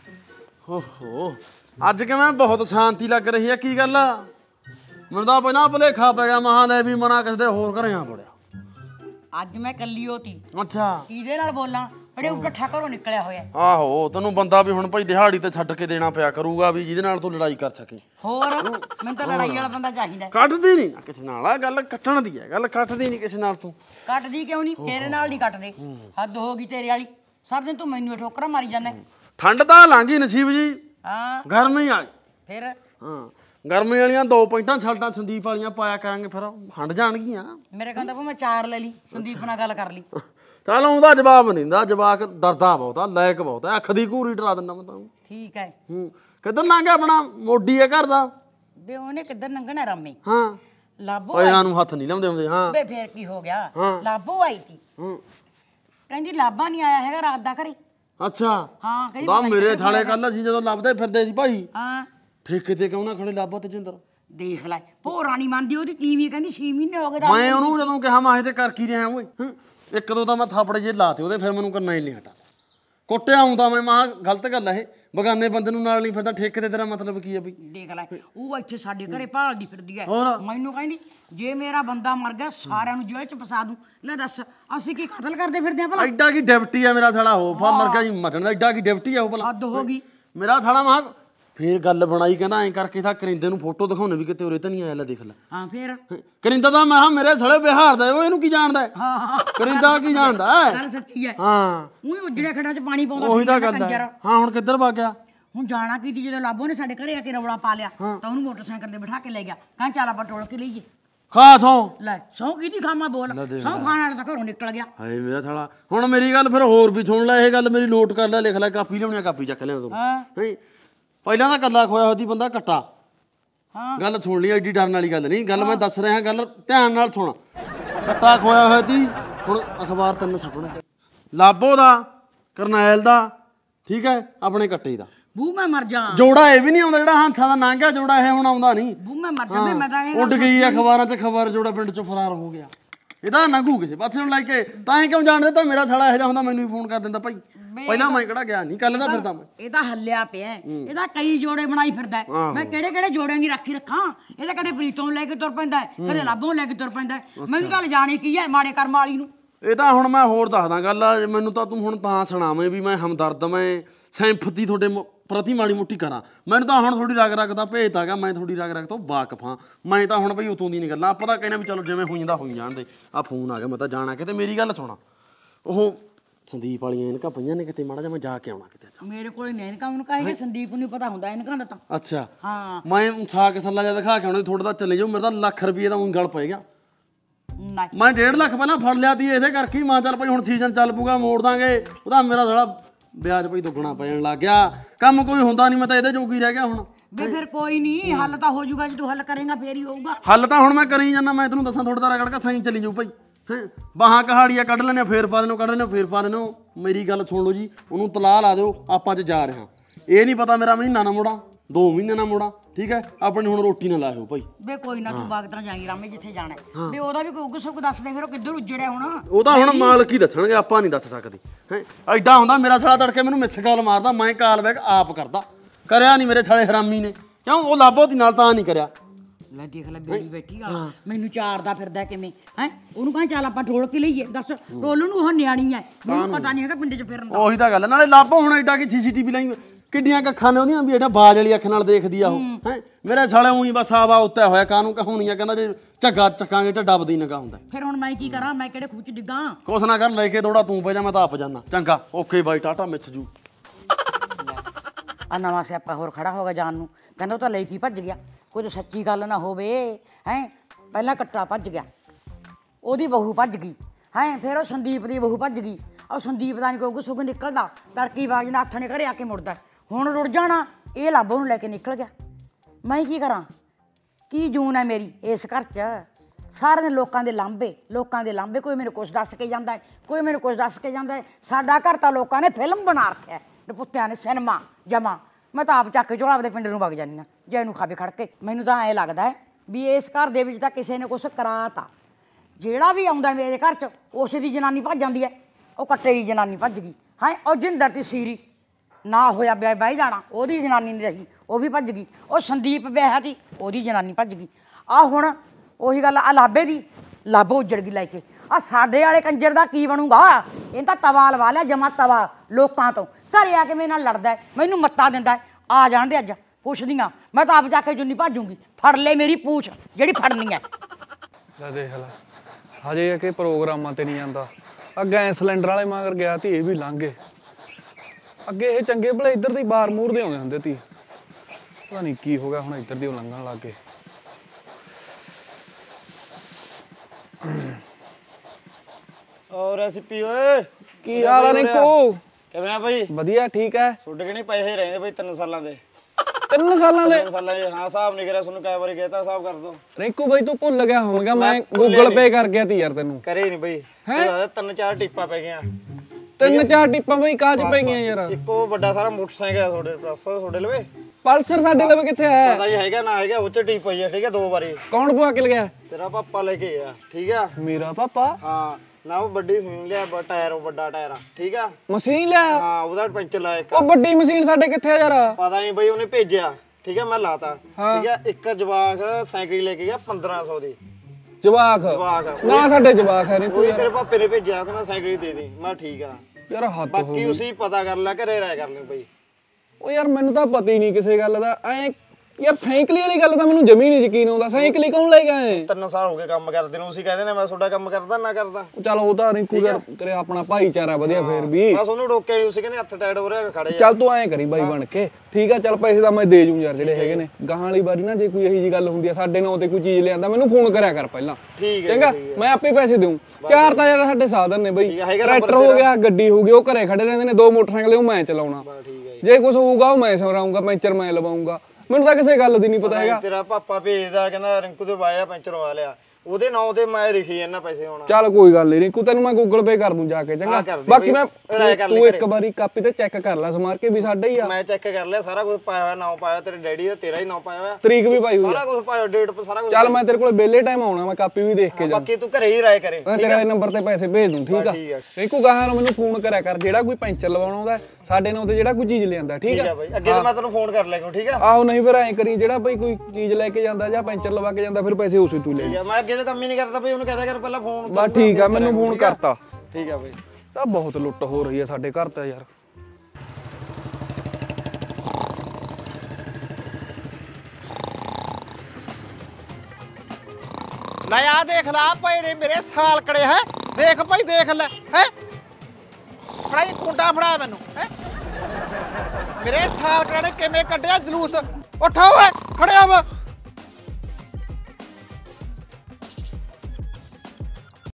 ਓਹੋ ਅੱਜ ਕਿਵੇਂ ਬਹੁਤ ਸ਼ਾਂਤੀ ਲੱਗ ਰਹੀ ਹੈ ਕੀ ਗੱਲ ਆ ਮੈਨੂੰ ਤਾਂ ਪਹਿਲਾਂ ਭੁਲੇਖਾ ਪੈ ਗਿਆ ਮਹਾਂ ਨੇ ਵੀ ਮਨਾ ਕਿਸੇ ਦੇ ਹੋਰ ਘਰੇ ਆ ਬੜਿਆ ਅੱਜ ਮੈਂ ਕੱਲੀ ਹੋਤੀ ਅੱਛਾ ਕਿਹਦੇ ਨਾਲ ਬੋਲਾਂ ਬੜੇ ਉਪੱਠਾ ਘਰੋਂ ਨਿਕਲਿਆ ਹੋਇਆ ਆਹੋ ਤੈਨੂੰ ਬੰਦਾ ਵੀ ਹੁਣ ਭਾਈ ਦਿਹਾੜੀ ਤੇ ਛੱਡ ਕੇ ਦੇਣਾ ਪਿਆ ਕਰੂਗਾ ਵੀ ਜਿਹਦੇ ਨਾਲ ਤੂੰ ਲੜਾਈ ਕਰ ਸਕੇ ਹੋਰ ਮੈਨੂੰ ਤਾਂ ਲੜਾਈ ਵਾਲਾ ਬੰਦਾ ਚਾਹੀਦਾ ਕੱਟਦੀ ਨਹੀਂ ਕਿਸੇ ਨਾਲ ਆ ਗੱਲ ਕੱਟਣ ਦੀ ਹੈ ਗੱਲ ਕੱਟਦੀ ਨਹੀਂ ਕਿਸੇ ਨਾਲ ਤੂੰ ਕੱਟਦੀ ਕਿਉਂ ਨਹੀਂ ਤੇਰੇ ਨਾਲ ਨਹੀਂ ਕੱਟਦੇ ਹੱਦ ਹੋ ਗਈ ਤੇਰੇ ਵਾਲੀ ਸਾਰਾ ਦਿਨ ਤੂੰ ਮੈਨੂੰ ਠੋਕਰਾਂ ਮਾਰੀ ਜਾਂਦਾ ਠੰਡ ਤਾਂ ਲੰਘੀ ਨਸੀਬ ਜੀ ਹਾਂ ਗਰਮੀ ਆ ਫਿਰ ਹਾਂ ਗਰਮੀ ਵਾਲੀਆਂ ਦੋ ਪੁਆਇੰਟਾਂ ਛੱਡਾਂ ਸੰਦੀਪ ਵਾਲੀਆਂ ਪਾਇਆ ਕਰਾਂਗੇ ਫਿਰ ਹੰਡ ਜਾਣਗੀਆਂ ਮੇਰੇ ਕਹਿੰਦਾ ਮੈਂ ਚਾਰ ਲੈ ਲਈ ਸੰਦੀਪ ਨਾਲ ਗੱਲ ਕਰ ਲਈ ਚੱਲ ਉਹਦਾ ਜਵਾਬ ਨਹੀਂ ਦਿੰਦਾ ਜਵਾਕ ਡਰਦਾ ਬਹੁਤ ਆ ਲਾਇਕ ਬਹੁਤ ਆ ਅੱਖ ਦੀ ਘੂਰੀ ਡਰਾ ਦਿੰਦਾ ਮੈਂ ਤਾਂ ਠੀਕ ਹੈ ਹੂੰ ਕਿੱਧਰ ਲੰਘਿਆ ਆਪਣਾ ਮੋਢੀ ਹੈ ਘਰ ਦਾ ਬੇ ਉਹਨੇ ਕਿੱਧਰ ਲੰਘਣਾ ਰਾਮੇ ਹਾਂ ਲਾਬੋ ਪਿਆਂ ਨੂੰ ਹੱਥ ਨਹੀਂ ਲਾਉਂਦੇ ਹੁੰਦੇ ਹਾਂ ਬੇ ਫੇਰ ਕੀ ਹੋ ਗਿਆ ਲਾਬੋ ਆਈ ਸੀ ਹੂੰ ਕਹਿੰਦੀ ਲਾਬਾ ਨਹੀਂ ਆਇਆ ਹੈਗਾ ਰਾਤ ਦਾ ਘਰੇ ਅੱਛਾ ਹਾਂ ਕਹਿੰਦੀ ਦਾ ਮੇਰੇ ਥਾਲੇ ਕੱਲ ਅਸੀਂ ਜਦੋਂ ਲੱਭਦੇ ਫਿਰਦੇ ਸੀ ਭਾਈ ਹਾਂ ਠੇਕੇ ਤੇ ਕਿਉਂ ਨਾ ਖੜੇ ਲਾਬਾ ਤੇ ਜਿੰਦਰ ਦੇਖ ਲੈ ਭੋਰਾ ਨਹੀਂ ਮੰਨਦੀ ਉਹਦੀ ਤੀਵੀਂ ਕਹਿੰਦੀ ਛੇ ਮਹੀਨੇ ਹੋ ਗਏ ਮੈਂ ਉਹਨੂੰ ਜਦੋਂ ਕਿਹਾ ਮੈਂ ਤੇ ਕਰ ਕੀ ਰਿਹਾ ਓਏ ਇੱਕ ਦੋ ਤਾਂ ਮੈਂ ਥਾਪੜੇ ਜੇ ਲਾਤੇ ਉਹਦੇ ਫਿਰ ਮੈਨੂੰ ਕਰਨਾ ਹੀ ਨਹੀਂ ਹਟਾ ਕੁੱਟਿਆ ਆਉਂਦਾ ਮੈਂ ਮਾਂ ਗਲਤ ਗੱਲ ਇਹ ਬਗਾਨੇ ਬੰਦੇ ਨੂੰ ਨਾਲ ਨਹੀਂ ਫਿਰਦਾ ਠੇਕੇ ਤੇ ਤੇਰਾ ਮਤਲਬ ਕੀ ਆ ਬਈ ਦੇਖ ਲੈ ਉਹ ਇੱਥੇ ਸਾਡੇ ਘਰੇ ਭਾਲਦੀ ਫਿਰਦੀ ਐ ਮੈਨੂੰ ਕਹਿੰਦੀ ਜੇ ਮੇਰਾ ਬੰਦਾ ਮਰ ਗਿਆ ਸਾਰਿਆਂ ਨੂੰ ਜੇਲ੍ਹ ਚ ਫਸਾ ਦੂੰ ਲੈ ਦੱਸ ਅਸੀਂ ਕੀ ਕਤਲ ਕਰਦੇ ਫਿਰਦੇ ਆ ਭਲਾ ਐਡਾ ਕੀ ਡਿਪਟੀ ਆ ਮੇਰਾ ਸਾਲਾ ਹੋ ਫਾ ਮਰ ਗਿਆ ਜੀ ਮਤਨ ਦਾ ਐਡਾ ਕੀ ਡਿਪਟੀ ਆ ਉਹ ਭਲਾ ਹੱਦ ਹੋ ਗਈ ਮੇਰਾ ਸਾਲਾ ਮਾਂ ਫੇਰ ਗੱਲ ਬਣਾਈ ਕਹਿੰਦਾ ਐਂ ਕਰਕੇ ਤਾਂ ਕਰਿੰਦੇ ਨੂੰ ਫੋਟੋ ਦਿਖਾਉਣੇ ਵੀ ਕਿਤੇ ਉਰੇ ਤਾਂ ਨਹੀਂ ਆਇਆ ਲੈ ਦੇਖ ਲੈ ਹਾਂ ਫੇਰ ਕਰਿੰਦਾ ਤਾਂ ਮੈਂ ਮੇਰੇ ਸੜੇ ਬਿਹਾਰ ਦਾ ਉਹ ਇਹਨੂੰ ਕੀ ਜਾਣਦਾ ਹਾਂ ਹਾਂ ਕਰਿੰਦਾ ਕੀ ਜਾਣਦਾ ਗੱਲ ਸੱਚੀ ਐ ਹਾਂ ਉਹੀ ਉਜੜਿਆ ਖੇਡਾਂ ਚ ਪਾਣੀ ਪਾਉਂਦਾ ਉਹੀ ਤਾਂ ਗੱਲ ਹੈ ਹਾਂ ਹੁਣ ਕਿੱਧਰ ਵਗ ਗਿਆ ਹੁਣ ਜਾਣਾ ਕੀ ਜਦੋਂ ਲਾਬੋ ਨੇ ਸਾਡੇ ਘਰੇ ਆ ਕੇ ਰੌਲਾ ਪਾ ਲਿਆ ਤਾਂ ਉਹਨੂੰ ਮੋਟਰਸਾਈਕਲ ਤੇ ਬਿਠਾ ਕੇ ਲੈ ਗਿਆ ਕਹਿੰਦਾ ਚੱਲ ਆਪਾਂ ਟੋਲ ਕੇ ਲਈਏ ਖਾ ਸੌ ਲੈ ਸੌ ਕਿਹਦੀ ਖਾਮਾ ਬੋਲ ਸੌ ਖਾਣ ਵਾਲਾ ਤਾਂ ਘਰੋਂ ਨਿਕਲ ਗਿਆ ਹਾਏ ਮੇਰਾ ਸਾਲਾ ਹੁਣ ਮੇਰੀ ਗੱਲ ਫਿਰ ਹੋਰ ਵੀ ਸੁਣ ਲੈ ਇਹ ਗੱਲ ਮੇਰੀ ਨੋਟ ਕਰ ਲੈ ਲਿਖ ਲੈ ਕਾਪੀ ਲਿਆਉਣੀ ਕਾਪੀ ਚੱਕ ਲਿਆ ਤੂੰ ਹਾਂ ਪਹਿਲਾਂ ਤਾਂ ਕੱਲਾ ਖੋਇਆ ਹੋਈ ਬੰਦਾ ਕੱਟਾ ਹਾਂ ਗੱਲ ਸੁਣ ਲਈ ਐਡੀ ਡਰਨ ਵਾਲੀ ਗੱਲ ਨਹੀਂ ਗੱਲ ਮੈਂ ਦੱਸ ਰਿਹਾ ਗੱਲ ਧਿਆਨ ਨਾਲ ਸੁਣ ਕੱਟਾ ਖੋਇਆ ਹੋਇਆ ਸੀ ਹੁਣ ਅਖਬਾਰ ਤਿੰਨ ਛਪਣਾ ਲਾਬੋ ਦਾ ਕਰਨੈਲ ਦਾ ਠੀਕ ਹੈ ਆਪਣੇ ਕੱਟੇ ਦਾ ਬੂ ਮੈਂ ਮਰ ਜਾ ਜੋੜਾ ਇਹ ਵੀ ਨਹੀਂ ਆਉਂਦਾ ਜਿਹੜਾ ਹੰਥਾਂ ਦਾ ਨਾਂਗਾ ਜੋੜਾ ਇਹ ਹੁਣ ਆਉਂਦਾ ਨਹੀਂ ਬੂ ਮੈਂ ਮਰ ਜਾ ਮੈਂ ਤਾਂ ਉੱਡ ਗਈ ਅਖਬਾਰਾਂ 'ਚ ਖਬਰ ਜੋੜਾ ਪਿੰਡ 'ਚੋਂ ਫਰਾਰ ਹੋ ਗਿਆ ਇਹਦਾ ਨੰਗੂ ਕਿਸੇ ਪਾਸੇ ਨੂੰ ਲੈ ਕੇ ਤਾਂ ਹੀ ਕਿਉਂ ਜਾਣਦੇ ਤਾਂ ਮੇਰਾ ਸਾਲਾ ਇਹੋ ਜਿਹਾ ਹੁੰਦਾ ਮੈਨੂੰ ਵੀ ਫੋਨ ਕਰ ਦਿੰਦਾ ਭਾਈ ਪਹਿਲਾਂ ਮੈਂ ਕਿਹੜਾ ਗਿਆ ਨਹੀਂ ਕੱਲ ਦਾ ਫਿਰਦਾ ਮੈਂ ਇਹ ਤਾਂ ਹੱਲਿਆ ਪਿਆ ਇਹਦਾ ਕਈ ਜੋੜੇ ਬਣਾਈ ਫਿਰਦਾ ਮੈਂ ਕਿਹੜੇ ਕਿਹੜੇ ਜੋੜਿਆਂ ਦੀ ਰਾਖੀ ਰੱਖਾਂ ਇਹਦਾ ਕਦੇ ਪ੍ਰੀਤੋਂ ਲੈ ਕੇ ਤੁਰ ਪੈਂਦਾ ਕਦੇ ਲਾਭੋਂ ਲੈ ਕੇ ਤੁਰ ਪੈਂਦਾ ਮੈਨੂੰ ਤਾਂ ਲਿਜਾਣੇ ਕੀ ਹੈ ਮਾੜੇ ਕਰਮ ਵਾਲੀ ਨੂੰ ਇਹ ਤਾਂ ਹੁਣ ਮੈਂ ਹੋਰ ਦੱਸਦਾ ਗੱਲ ਮੈਨੂੰ ਤਾਂ ਤੂੰ ਹੁਣ ਤਾਂ ਸੁਣਾਵੇਂ ਵੀ ਮੈਂ ਹਮਦਰਦ ਮੈਂ ਸੈਂਪਥੀ ਤੁਹਾਡੇ ਪ੍ਰਤੀ ਮਾੜੀ ਮੋਟੀ ਕਰਾਂ ਮੈਨੂੰ ਤਾਂ ਹੁਣ ਥੋੜੀ ਰਗ ਰਗ ਦਾ ਭੇਤ ਆ ਗਿਆ ਮੈਂ ਥੋੜੀ ਰਗ ਰਗ ਤੋਂ ਵਾਕਫ ਹਾਂ ਮੈਂ ਤਾਂ ਹੁਣ ਬਈ ਉਤੋਂ ਦੀ ਨਹੀਂ ਗੱਲਾਂ ਆਪਾਂ ਤਾਂ ਕਹਿੰਦੇ ਵੀ ਚਲੋ ਜਿਵੇਂ ਹੋਈ ਜਾਂਦਾ ਹੋਈ ਜਾਂਦੇ ਆ ਫੋਨ ਆ ਗਿਆ ਮੈਂ ਤਾਂ ਜਾਣਾ ਕਿਤੇ ਮੇਰੀ ਗੱਲ ਸੁਣਾ ਉਹ ਸੰਦੀਪ ਵਾਲੀਆਂ ਇਨਕਾਂ ਪਈਆਂ ਨੇ ਕਿਤੇ ਮਾੜਾ ਜਿਹਾ ਮੈਂ ਜਾ ਕੇ ਆਉਣਾ ਕਿਤੇ ਮੇਰੇ ਕੋਲ ਨੇ ਇਨਕਾਂ ਉਹਨੂੰ ਕਹੇ ਸੰਦੀਪ ਨੂੰ ਪਤਾ ਹੁੰਦਾ ਇਨਕਾਂ ਦਾ ਤਾਂ ਅੱਛਾ ਹਾਂ ਮੈਂ ਸਾਕ ਸੱਲਾ ਜਿਹਾ ਦਿਖਾ ਕੇ ਆਉਣਾ ਥੋੜਾ ਤਾਂ ਚੱਲੇ ਜਾਓ ਮੇਰਾ ਤਾਂ ਲੱਖ ਰੁਪਏ ਦਾ ਉਂਗਲ ਪੈ ਗਿਆ ਮੈਂ ਡੇਢ ਲੱਖ ਪਹਿਲਾਂ ਫੜ ਲਿਆ ਤੀ ਇਹਦੇ ਕਰਕੇ ਮਾਂ ਚੱਲ ਭਾਈ ਹੁਣ ਸੀਜ਼ਨ ਚੱਲ ਪੂਗਾ ਮੋੜ ਦਾਂਗੇ ਉਹਦਾ ਮੇਰਾ ਸਾਲਾ ਵਿਆਜ ਭਾਈ ਦੁੱਗਣਾ ਪੈਣ ਲੱਗ ਗਿਆ ਕੰਮ ਕੋਈ ਹੁੰਦਾ ਨਹੀਂ ਮੈਂ ਤਾਂ ਇਹਦੇ ਜੋਗੀ ਰਹਿ ਗਿਆ ਹੁਣ ਵੇ ਫਿਰ ਕੋਈ ਨਹੀਂ ਹੱਲ ਤਾਂ ਹੋ ਜਾਊਗਾ ਜੇ ਤੂੰ ਹੱਲ ਕਰੇਗਾ ਫੇਰ ਹੀ ਹੋਊਗਾ ਹੱਲ ਤਾਂ ਹੁਣ ਮੈਂ ਕਰੀ ਜਾਂਦਾ ਮੈਂ ਤੈਨੂੰ ਦੱਸਾਂ ਥੋੜਾ ਦਾ ਰਗੜ ਕੇ ਸਾਈਂ ਚੱਲੀ ਜਾਊ ਭਾਈ ਹੈ ਬਾਹਾਂ ਕਹਾੜੀਆਂ ਕੱਢ ਲੈਣੇ ਫੇਰ ਪਾ ਦੇਣੋ ਕੱਢ ਲੈਣੇ ਫੇਰ ਪਾ ਦੇਣੋ ਮੇਰੀ ਗੱਲ ਸੁਣ ਲਓ ਜੀ ਉਹਨੂੰ ਤਲਾਹ ਲਾ ਦਿਓ ਆਪਾਂ ਅੱਜ ਜਾ ਰਹੇ ਹਾਂ ਇਹ ਨਹੀਂ ਪਤਾ ਮੇਰਾ ਮਹੀਨਾ ਨਾ ਮੋੜਾ ਦੋ ਮਹੀਨੇ ਨਾ ਮੋੜਾ ਠੀਕ ਹੈ ਆਪਣੀ ਹੁਣ ਰੋਟੀ ਨਾ ਲਾਇਓ ਭਾਈ ਵੇ ਕੋਈ ਨਾ ਤੂੰ ਬਾਗ ਤਰ੍ਹਾਂ ਜਾਏਂਗੀ ਰਾਮੇ ਜਿੱਥੇ ਜਾਣਾ ਵੀ ਉਹਦਾ ਵੀ ਕੋਈ ਸੁੱਖ ਦੱਸ ਦੇ ਫਿਰ ਉਹ ਕਿੱਧਰ ਉੱਜੜਿਆ ਹੁਣ ਉਹ ਤਾਂ ਹੁਣ ਮਾਲਕ ਹੀ ਦੱਸਣਗੇ ਆਪਾਂ ਨਹੀਂ ਦੱਸ ਸਕਦੇ ਹੈ ਐਡਾ ਹੁੰਦਾ ਮੇਰਾ ਸਾਲਾ ਤੜਕੇ ਮੈਨੂੰ ਮਿਸ ਕਾਲ ਮਾਰਦਾ ਮੈਂ ਕਾਲ ਬੈਕ ਆਪ ਕਰਦਾ ਕਰਿਆ ਨਹੀਂ ਮੇਰੇ ਸਾਲੇ ਹਰਾਮੀ ਨੇ ਕਿਉਂ ਉਹ ਲਾਭੋ ਦੀ ਨਾਲ ਤਾਂ ਨਹੀਂ ਕਰਿਆ ਲੈ ਦੇਖ ਲੈ ਬੇਲੀ ਬੈਠੀ ਆ ਮੈਨੂੰ ਚਾਰਦਾ ਫਿਰਦਾ ਕਿਵੇਂ ਹੈ ਉਹਨੂੰ ਕਹਾਂ ਚੱਲ ਆਪਾਂ ਢੋਲ ਕੇ ਲਈਏ ਦੱਸ ਢੋਲ ਨੂੰ ਉਹ ਨਿਆਣੀ ਐ ਮੈਨੂੰ ਪਤਾ ਨਹੀਂ ਹੈਗਾ ਪਿੰਡ 'ਚ ਫਿਰਨ ਦਾ ਉਹੀ ਤਾਂ ਗੱਲ ਨਾਲੇ ਲਾਭੋ ਹੁਣ ਐਡਾ ਕਿ ਸੀਸੀਟੀਵੀ ਲਾਈ ਕਿੱਡੀਆਂ ਅੱਖਾਂ ਨੇ ਉਹਦੀਆਂ ਵੀ ਐਡਾ ਬਾਜ ਵਾਲੀ ਅੱਖ ਨਾਲ ਦੇਖਦੀ ਆ ਉਹ ਹੈ ਮੇਰੇ ਸਾਲੇ ਉਹੀ ਬਸ ਆਵਾ ਉੱਤੇ ਹੋਇਆ ਕਾਹਨੂੰ ਕਹਾਉਣੀਆਂ ਕਹਿੰਦਾ ਜੇ ਝੱਗਾ ਚੱਕਾਂਗੇ ਤਾਂ ਡੱਬਦੀ ਨਗਾ ਹੁੰਦਾ ਫਿਰ ਹੁਣ ਮੈਂ ਕੀ ਕਰਾਂ ਮੈਂ ਕਿਹੜੇ ਖੂਚ ਡਿੱਗਾ ਕੁਛ ਨਾ ਕਰ ਲੈ ਕੇ ਥੋੜਾ ਤੂੰ ਪੈ ਜਾ ਮੈਂ ਤਾਂ ਆਪ ਜਾਣਾ ਚੰਗਾ ਓਕੇ ਬਾਈ ਟਾਟਾ ਮਿੱਥ ਜੂ ਆ ਨਵਾਂ ਸਿਆਪਾ ਹੋਰ ਖੜਾ ਹੋ ਗਿਆ ਜਾਨ ਨੂੰ ਕਹਿੰਦਾ ਉਹ ਤਾਂ ਲੈ ਕੇ ਭੱਜ ਗਿਆ ਕੋਈ ਸੱਚੀ ਗੱਲ ਨਾ ਹੋਵੇ ਹੈ ਪਹਿਲਾਂ ਕੱਟਾ ਭੱਜ ਗਿਆ ਉਹਦੀ ਬਹੂ ਭੱਜ ਗਈ ਹੈ ਫਿਰ ਉਹ ਸੰਦੀਪ ਦੀ ਬਹੂ ਭੱਜ ਗਈ ਉਹ ਸੰਦੀਪ ਦਾ ਨਹੀਂ ਕੋਈ ਗੁੱਸੁਗ ਨਿਕਲਦਾ ਤੜਕੀ ਬਾਜ ਨਾਲ ਹੱਥ ਨੇ ਘਰੇ ਆ ਕੇ ਮੁੜਦਾ ਹੁਣ ਰੁੜ ਜਾਣਾ ਇਹ ਲਾਭੋ ਨੂੰ ਲੈ ਕੇ ਨਿਕਲ ਗਿਆ ਮੈਂ ਕੀ ਕਰਾਂ ਕੀ ਜੂਨ ਹੈ ਮੇਰੀ ਇਸ ਘਰ 'ਚ ਸਾਰੇ ਦਿਨ ਲੋਕਾਂ ਦੇ ਲਾਂਭੇ ਲੋਕਾਂ ਦੇ ਲਾਂਭੇ ਕੋਈ ਮੈਨੂੰ ਕੁਛ ਦੱਸ ਕੇ ਜਾਂਦਾ ਕੋਈ ਮੈਨੂੰ ਕੁਛ ਦੱਸ ਕੇ ਜਾਂਦਾ ਸਾਡਾ ਘਰ ਤਾਂ ਲੋਕਾਂ ਨੇ ਫਿਲਮ ਬਣਾ ਰੱਖਿਆ ਨਪੁੱਤਿਆਂ ਨੇ ਸਿਨੇਮਾ ਜਮਾ ਮੈਂ ਤਾਂ ਆਪ ਚੱਕ ਕੇ ਝੋਲਾ ਆਪਦੇ ਪਿੰਡ ਨੂੰ ਵਗ ਜਾਂਦੀ ਹਾਂ ਜੇ ਇਹਨੂੰ ਖਾਵੇ ਖੜ ਕੇ ਮੈਨੂੰ ਤਾਂ ਐਂ ਲੱਗਦਾ ਹੈ ਵੀ ਇਸ ਘਰ ਦੇ ਵਿੱਚ ਤਾਂ ਕਿਸੇ ਨੇ ਕੁਛ ਕਰਾਤਾ ਜਿਹੜਾ ਵੀ ਆਉਂਦਾ ਮੇਰੇ ਘਰ 'ਚ ਉਸੇ ਦੀ ਜਨਾਨੀ ਭੱਜ ਜਾਂਦੀ ਹੈ ਉਹ ਕੱਟੇ ਦੀ ਜਨਾਨੀ ਭੱਜ ਗਈ ਹਾਂ ਉਹ ਜਿੰਦਰ ਦੀ ਸੀਰੀ ਨਾ ਹੋਇਆ ਵਿਆਹ ਬਹਿ ਜਾਣਾ ਉਹਦੀ ਜਨਾਨੀ ਨਹੀਂ ਰਹੀ ਉਹ ਵੀ ਭੱਜ ਗਈ ਉਹ ਸੰਦੀਪ ਵਿਆਹ ਦੀ ਉਹਦੀ ਜਨਾਨੀ ਭੱਜ ਗਈ ਆ ਹੁਣ ਉਹੀ ਗੱਲ ਆ ਲਾਭੇ ਦੀ ਲਾਭੋ ਉੱਜੜ ਗਈ ਲੈ ਕੇ ਆ ਸਾਡੇ ਵਾਲੇ ਕੰਜਰ ਦਾ ਕੀ ਬਣੂਗਾ ਇਹ ਤਾਂ ਤਵਾ ਲਵਾ ਲਿਆ ਜਮਾ ਤਵਾ ਲੋਕਾਂ ਤੋਂ ਘਰੇ ਆ ਕੇ ਮੇਰੇ ਨਾਲ ਲੜਦਾ ਮੈਨੂੰ ਮੱਤਾ ਦਿੰਦਾ ਆ ਜਾਣ ਦੇ ਅੱਜ ਪੁੱਛਦੀਆਂ ਮੈਂ ਤਾਂ ਆਪ ਜਾ ਕੇ ਜੁੰਨੀ ਭਾਜੂਗੀ ਫੜ ਲੈ ਮੇਰੀ ਪੂਛ ਜਿਹੜੀ ਫੜਨੀ ਹੈ ਲੈ ਦੇਖ ਲੈ ਹਜੇ ਇਹ ਕਿ ਪ੍ਰੋਗਰਾਮਾਂ ਤੇ ਨਹੀਂ ਜਾਂਦਾ ਆ ਗੈਸ ਸਿਲੰਡਰ ਵਾਲੇ ਮਗਰ ਗਿਆ ਤੀ ਇਹ ਵੀ ਲੰਘ ਗਏ ਅੱਗੇ ਇਹ ਚੰਗੇ ਭਲੇ ਇੱਧਰ ਦੀ ਬਾਰ ਮੂਰ ਦੇ ਆਉਂਦੇ ਹੁੰਦੇ ਤੀ ਪਤਾ ਨਹੀਂ ਕੀ ਹੋ ਗਿਆ ਹੁਣ ਇੱਧਰ ਦੀ ਉਹ ਲੰਘਣ ਲੱਗ ਗਏ ਔਰ ਰੈਸਿਪੀ ਓਏ ਕੀ ਹਾਲ ਆ ਨਿੱਕੂ ਕਿਵੇਂ ਆ ਬਾਈ ਵਧੀਆ ਠੀਕ ਹੈ ਛੁੱਟ ਕੇ ਨਹੀਂ ਪੈਸੇ ਰਹਿੰਦੇ ਬਾਈ ਤਿੰਨ ਸਾਲਾਂ ਦੇ ਤਿੰਨ ਸਾਲਾਂ ਦੇ ਤਿੰਨ ਸਾਲਾਂ ਦੇ ਹਾਂ ਹਿਸਾਬ ਨਹੀਂ ਕਰਿਆ ਤੁਹਾਨੂੰ ਕਈ ਵਾਰੀ ਕਹਿਤਾ ਹਿਸਾਬ ਕਰ ਦੋ ਰਿੰਕੂ ਬਾਈ ਤੂੰ ਭੁੱਲ ਗਿਆ ਹੋਵੇਗਾ ਮੈਂ ਗੂਗਲ ਪੇ ਕਰ ਗਿਆ ਤੀ ਯਾਰ ਤੈਨੂੰ ਕਰੇ ਨਹੀਂ ਬਾਈ ਹੈ ਤਿੰਨ ਚਾਰ ਟਿੱਪਾਂ ਪੈ ਗਈਆਂ ਤਿੰਨ ਚਾਰ ਟਿੱਪਾਂ ਬਾਈ ਕਾਹ ਚ ਪੈ ਗਈਆਂ ਯਾਰ ਇੱਕੋ ਵੱਡਾ ਸਾਰਾ ਮੋਟਰਸਾਈਕਲ ਆ ਤੁਹਾਡੇ ਪਰਸੋਂ ਤੁਹਾਡੇ ਲਵੇ ਪਲਸਰ ਸਾਡੇ ਲਵੇ ਕਿੱਥੇ ਹੈ ਪਤਾ ਨਹੀਂ ਹੈਗਾ ਨਾ ਹੈਗਾ ਉਹ ਚ ਟਿੱਪ ਪਈ ਆ ਠੀਕ ਹੈ ਦੋ ਵਾਰੀ ਕੌਣ ਪਵਾ ਕੇ ਲਗਿਆ ਤੇਰਾ ਪਾਪਾ ਲੈ ਕੇ ਆ ਠੀਕ ਆ ਮੇਰਾ ਪਾਪਾ ਹਾਂ ਨਾ ਉਹ ਵੱਡੀ ਮਸ਼ੀਨ ਲਿਆ ਟਾਇਰ ਉਹ ਵੱਡਾ ਟਾਇਰ ਆ ਠੀਕ ਆ ਮਸ਼ੀਨ ਲਿਆ ਹਾਂ ਉਹਦਾ ਪੈਂਚਰ ਲਾਇਆ ਇੱਕ ਉਹ ਵੱਡੀ ਮਸ਼ੀਨ ਸਾਡੇ ਕਿੱਥੇ ਆ ਯਾਰ ਪਤਾ ਨਹੀਂ ਬਈ ਉਹਨੇ ਭੇਜਿਆ ਠੀਕ ਆ ਮੈਂ ਲਾਤਾ ਠੀਕ ਆ ਇੱਕ ਜਵਾਕ ਸਾਈਕਲ ਲੈ ਕੇ ਗਿਆ ਪੰਦਰਾਂ ਸੌ ਦੀ ਜਵਾਕ ਜਵਾਕ ਨਾ ਸਾਡੇ ਜਵਾਕ ਹੈ ਨਹੀਂ ਕੋਈ ਤੇਰੇ ਪਾਪੇ ਨੇ ਭੇਜਿਆ ਕਹਿੰਦਾ ਸਾਈਕਲ ਦੇ ਦੇ ਮੈਂ ਠੀਕ ਆ ਯਾਰ ਹੱਥ ਹੋ ਬਾਕੀ ਉਸੇ ਪਤਾ ਕਰ ਲੈ ਘਰੇ ਰਾਇ ਕਰ ਲਈ ਬਈ ਉਹ ਯਾਰ ਮੈਨੂੰ ਤਾਂ ਪਤਾ ਹੀ ਨਹੀਂ ਕਿਸੇ ਗੱਲ ਦਾ ਐ ਯਾਰ ਸਾਈਕਲੀ ਵਾਲੀ ਗੱਲ ਤਾਂ ਮੈਨੂੰ ਜਮੀ ਨਹੀਂ ਯਕੀਨ ਆਉਂਦਾ ਸਾਈਕਲੀ ਕੌਣ ਲੈ ਗਏ ਤਿੰਨ ਸਾਲ ਹੋ ਗਏ ਕੰਮ ਕਰਦੇ ਨੂੰ ਤੁਸੀਂ ਕਹਿੰਦੇ ਨੇ ਮੈਂ ਤੁਹਾਡਾ ਕੰਮ ਕਰਦਾ ਨਾ ਕਰਦਾ ਚੱਲ ਉਹ ਤਾਂ ਰਿੰਕੂ ਯਾਰ ਤੇਰੇ ਆਪਣਾ ਭਾਈਚਾਰਾ ਵਧੀਆ ਫੇਰ ਵੀ ਬਸ ਉਹਨੂੰ ਰੋਕਿਆ ਨਹੀਂ ਤੁਸੀਂ ਕਹਿੰਦੇ ਹੱਥ ਟਾਈਟ ਹੋ ਰਿਹਾ ਖੜੇ ਚੱਲ ਤੂੰ ਐਂ ਕਰੀ ਬਾਈ ਬਣ ਕੇ ਠੀਕ ਆ ਚੱਲ ਪੈਸੇ ਤਾਂ ਮੈਂ ਦੇ ਜੂੰ ਯਾਰ ਜਿਹੜੇ ਹੈਗੇ ਨੇ ਗਾਹਾਂ ਵਾਲੀ ਵਾਰੀ ਨਾ ਜੇ ਕੋਈ ਇਹੋ ਜੀ ਗੱਲ ਹੁੰਦੀ ਆ ਸਾਡੇ ਨਾਂ ਤੇ ਕੋਈ ਚੀਜ਼ ਲਿਆਂਦਾ ਮੈਨੂੰ ਫੋਨ ਕਰਿਆ ਕਰ ਪਹਿਲਾਂ ਠੀਕ ਹੈ ਚੰਗਾ ਮੈਂ ਆਪੇ ਪੈਸੇ ਦੇਉਂ ਚਾਰ ਤਾਂ ਯਾਰ ਸਾਡੇ ਸਾਧਨ ਨੇ ਬਈ ਟਰੈਕਟਰ ਹੋ ਗਿਆ ਗੱਡੀ ਹੋ ਗਈ ਉਹ ਘਰੇ ਖੜੇ ਰਹਿੰਦੇ ਨੇ ਦੋ ਮੋਟਰਸਾਈਕਲ ਉਹ ਮੈਂ ਚਲਾਉਣਾ ਜੇ ਕੁਝ ਹੋਊਗਾ ਉਹ ਮੈਂ ਸਵਰਾਉਂਗਾ ਪੈਂਚਰ ਮੈਂ ਲਵਾਉਂਗਾ ਮੈਨੂੰ ਤਾਂ ਕਿਸੇ ਗੱਲ ਦੀ ਨਹੀਂ ਪਤਾ ਹੈਗਾ ਤੇਰਾ ਪਾਪਾ ਭੇਜਦਾ ਕਹਿੰਦਾ ਰਿੰਕੂ ਦੇ ਵਾਇਆ ਪੈਂਚਰ ਵਾ ਲਿਆ ਉਹਦੇ ਨਾਂ ਤੇ ਮੈਂ ਲਿਖੀ ਇਹਨਾਂ ਪੈਸੇ ਹੋਣਾ ਚੱਲ ਕੋਈ ਗੱਲ ਨਹੀਂ ਰਿੰਕੂ ਤੈਨੂੰ ਮੈਂ ਗੂਗਲ ਪੇ ਕਰ ਦੂੰ ਜਾ ਕੇ ਚੰਗਾ ਬਾਕੀ ਮੈਂ ਤੂੰ ਇੱਕ ਵਾਰੀ ਕਾਪੀ ਤੇ ਚੈੱਕ ਕਰ ਲੈ ਸਮਾਰ ਕੇ ਵੀ ਸਾਡਾ ਹੀ ਆ ਮੈਂ ਚੈੱਕ ਕਰ ਲਿਆ ਸਾਰਾ ਕੁਝ ਪਾਇਆ ਹੋਇਆ ਨਾਂ ਪਾਇਆ ਤੇਰੇ ਡੈਡੀ ਦਾ ਤੇਰਾ ਹੀ ਨਾਂ ਪਾਇਆ ਹੋਇਆ ਤਰੀਕ ਵੀ ਪਾਈ ਹੋਈ ਸਾਰਾ ਕੁਝ ਪਾਇਆ ਡੇਟ ਸਾਰਾ ਕੁਝ ਚੱਲ ਮੈਂ ਤੇਰੇ ਕੋਲ ਬੇਲੇ ਟਾਈਮ ਆਉਣਾ ਮੈਂ ਕਾਪੀ ਵੀ ਦੇਖ ਕੇ ਜਾ ਬਾਕੀ ਤੂੰ ਘਰੇ ਹੀ ਰਾਇ ਕਰੇ ਮੈਂ ਤੇਰੇ ਨੰਬਰ ਤੇ ਪੈਸੇ ਭੇਜ ਦੂੰ ਠੀਕ ਆ ਰਿੰਕੂ ਗਾਹਾਂ ਨੂੰ ਮੈਨੂੰ ਫੋਨ ਕਰਿਆ ਕਰ ਜਿਹੜਾ ਕੋਈ ਪੈਂਚਰ ਲਵਾਉਣਾ ਹੁੰਦਾ ਸਾਡੇ ਨਾਂ ਤੇ ਜਿਹੜਾ ਕੋਈ ਚੀਜ਼ ਲਿਆਂਦਾ ਠੀਕ ਆ ਬਾਈ ਅੱਗੇ ਤਾਂ ਮੈਂ ਤੈਨੂੰ ਫੋਨ ਕਰ ਲਿਆ ਠੀਕ ਆ ਆਹੋ ਨਹੀਂ ਫਿਰ ਐਂ ਕਰੀ ਜਿਹੜਾ ਬਈ ਕੋਈ ਚੀਜ਼ ਲੈ ਕੇ ਜਾਂਦਾ ਜਾਂ ਪੈਂਚਰ ਲਵਾ ਕੇ ਜਾਂਦਾ ਫਿਰ ਪੈਸੇ ਉਸੇ ਤੂੰ ਲੈ ਠੀਕ ਆ ਮੈਂ ਅੱਗੇ ਤੋਂ ਕੰਮ ਹੀ ਨਹੀਂ ਕਰਦਾ ਬਈ ਉਹਨੂੰ ਕਹਦਾ ਕਰ ਪਹਿਲਾਂ ਫੋਨ ਬਸ ਠੀਕ ਆ ਮੈਨੂੰ ਫੋਨ ਕਰਤਾ ਠੀਕ ਆ ਬਈ ਤਾਂ ਬਹੁਤ ਲੁੱਟ ਹੋ ਰਹੀ ਆ ਸਾਡੇ ਘਰ ਤੇ ਯਾਰ ਲੈ ਆ ਦੇਖ ਲਾ ਭਾਈ ਨੇ ਮੇਰੇ ਸਾਲ ਕੜੇ ਹੈ ਦੇਖ ਭਾਈ ਦੇਖ ਲੈ ਹੈ ਫੜਾਈ ਕੁੰਡਾ ਫੜਾ ਮੈਨੂੰ ਹੈ ਮੇਰੇ ਸਾਲ ਕੜੇ ਕਿਵੇਂ ਕੱਢਿਆ ਜਲੂਸ ਉਠਾਓ ਖੜਿਆ ਵਾ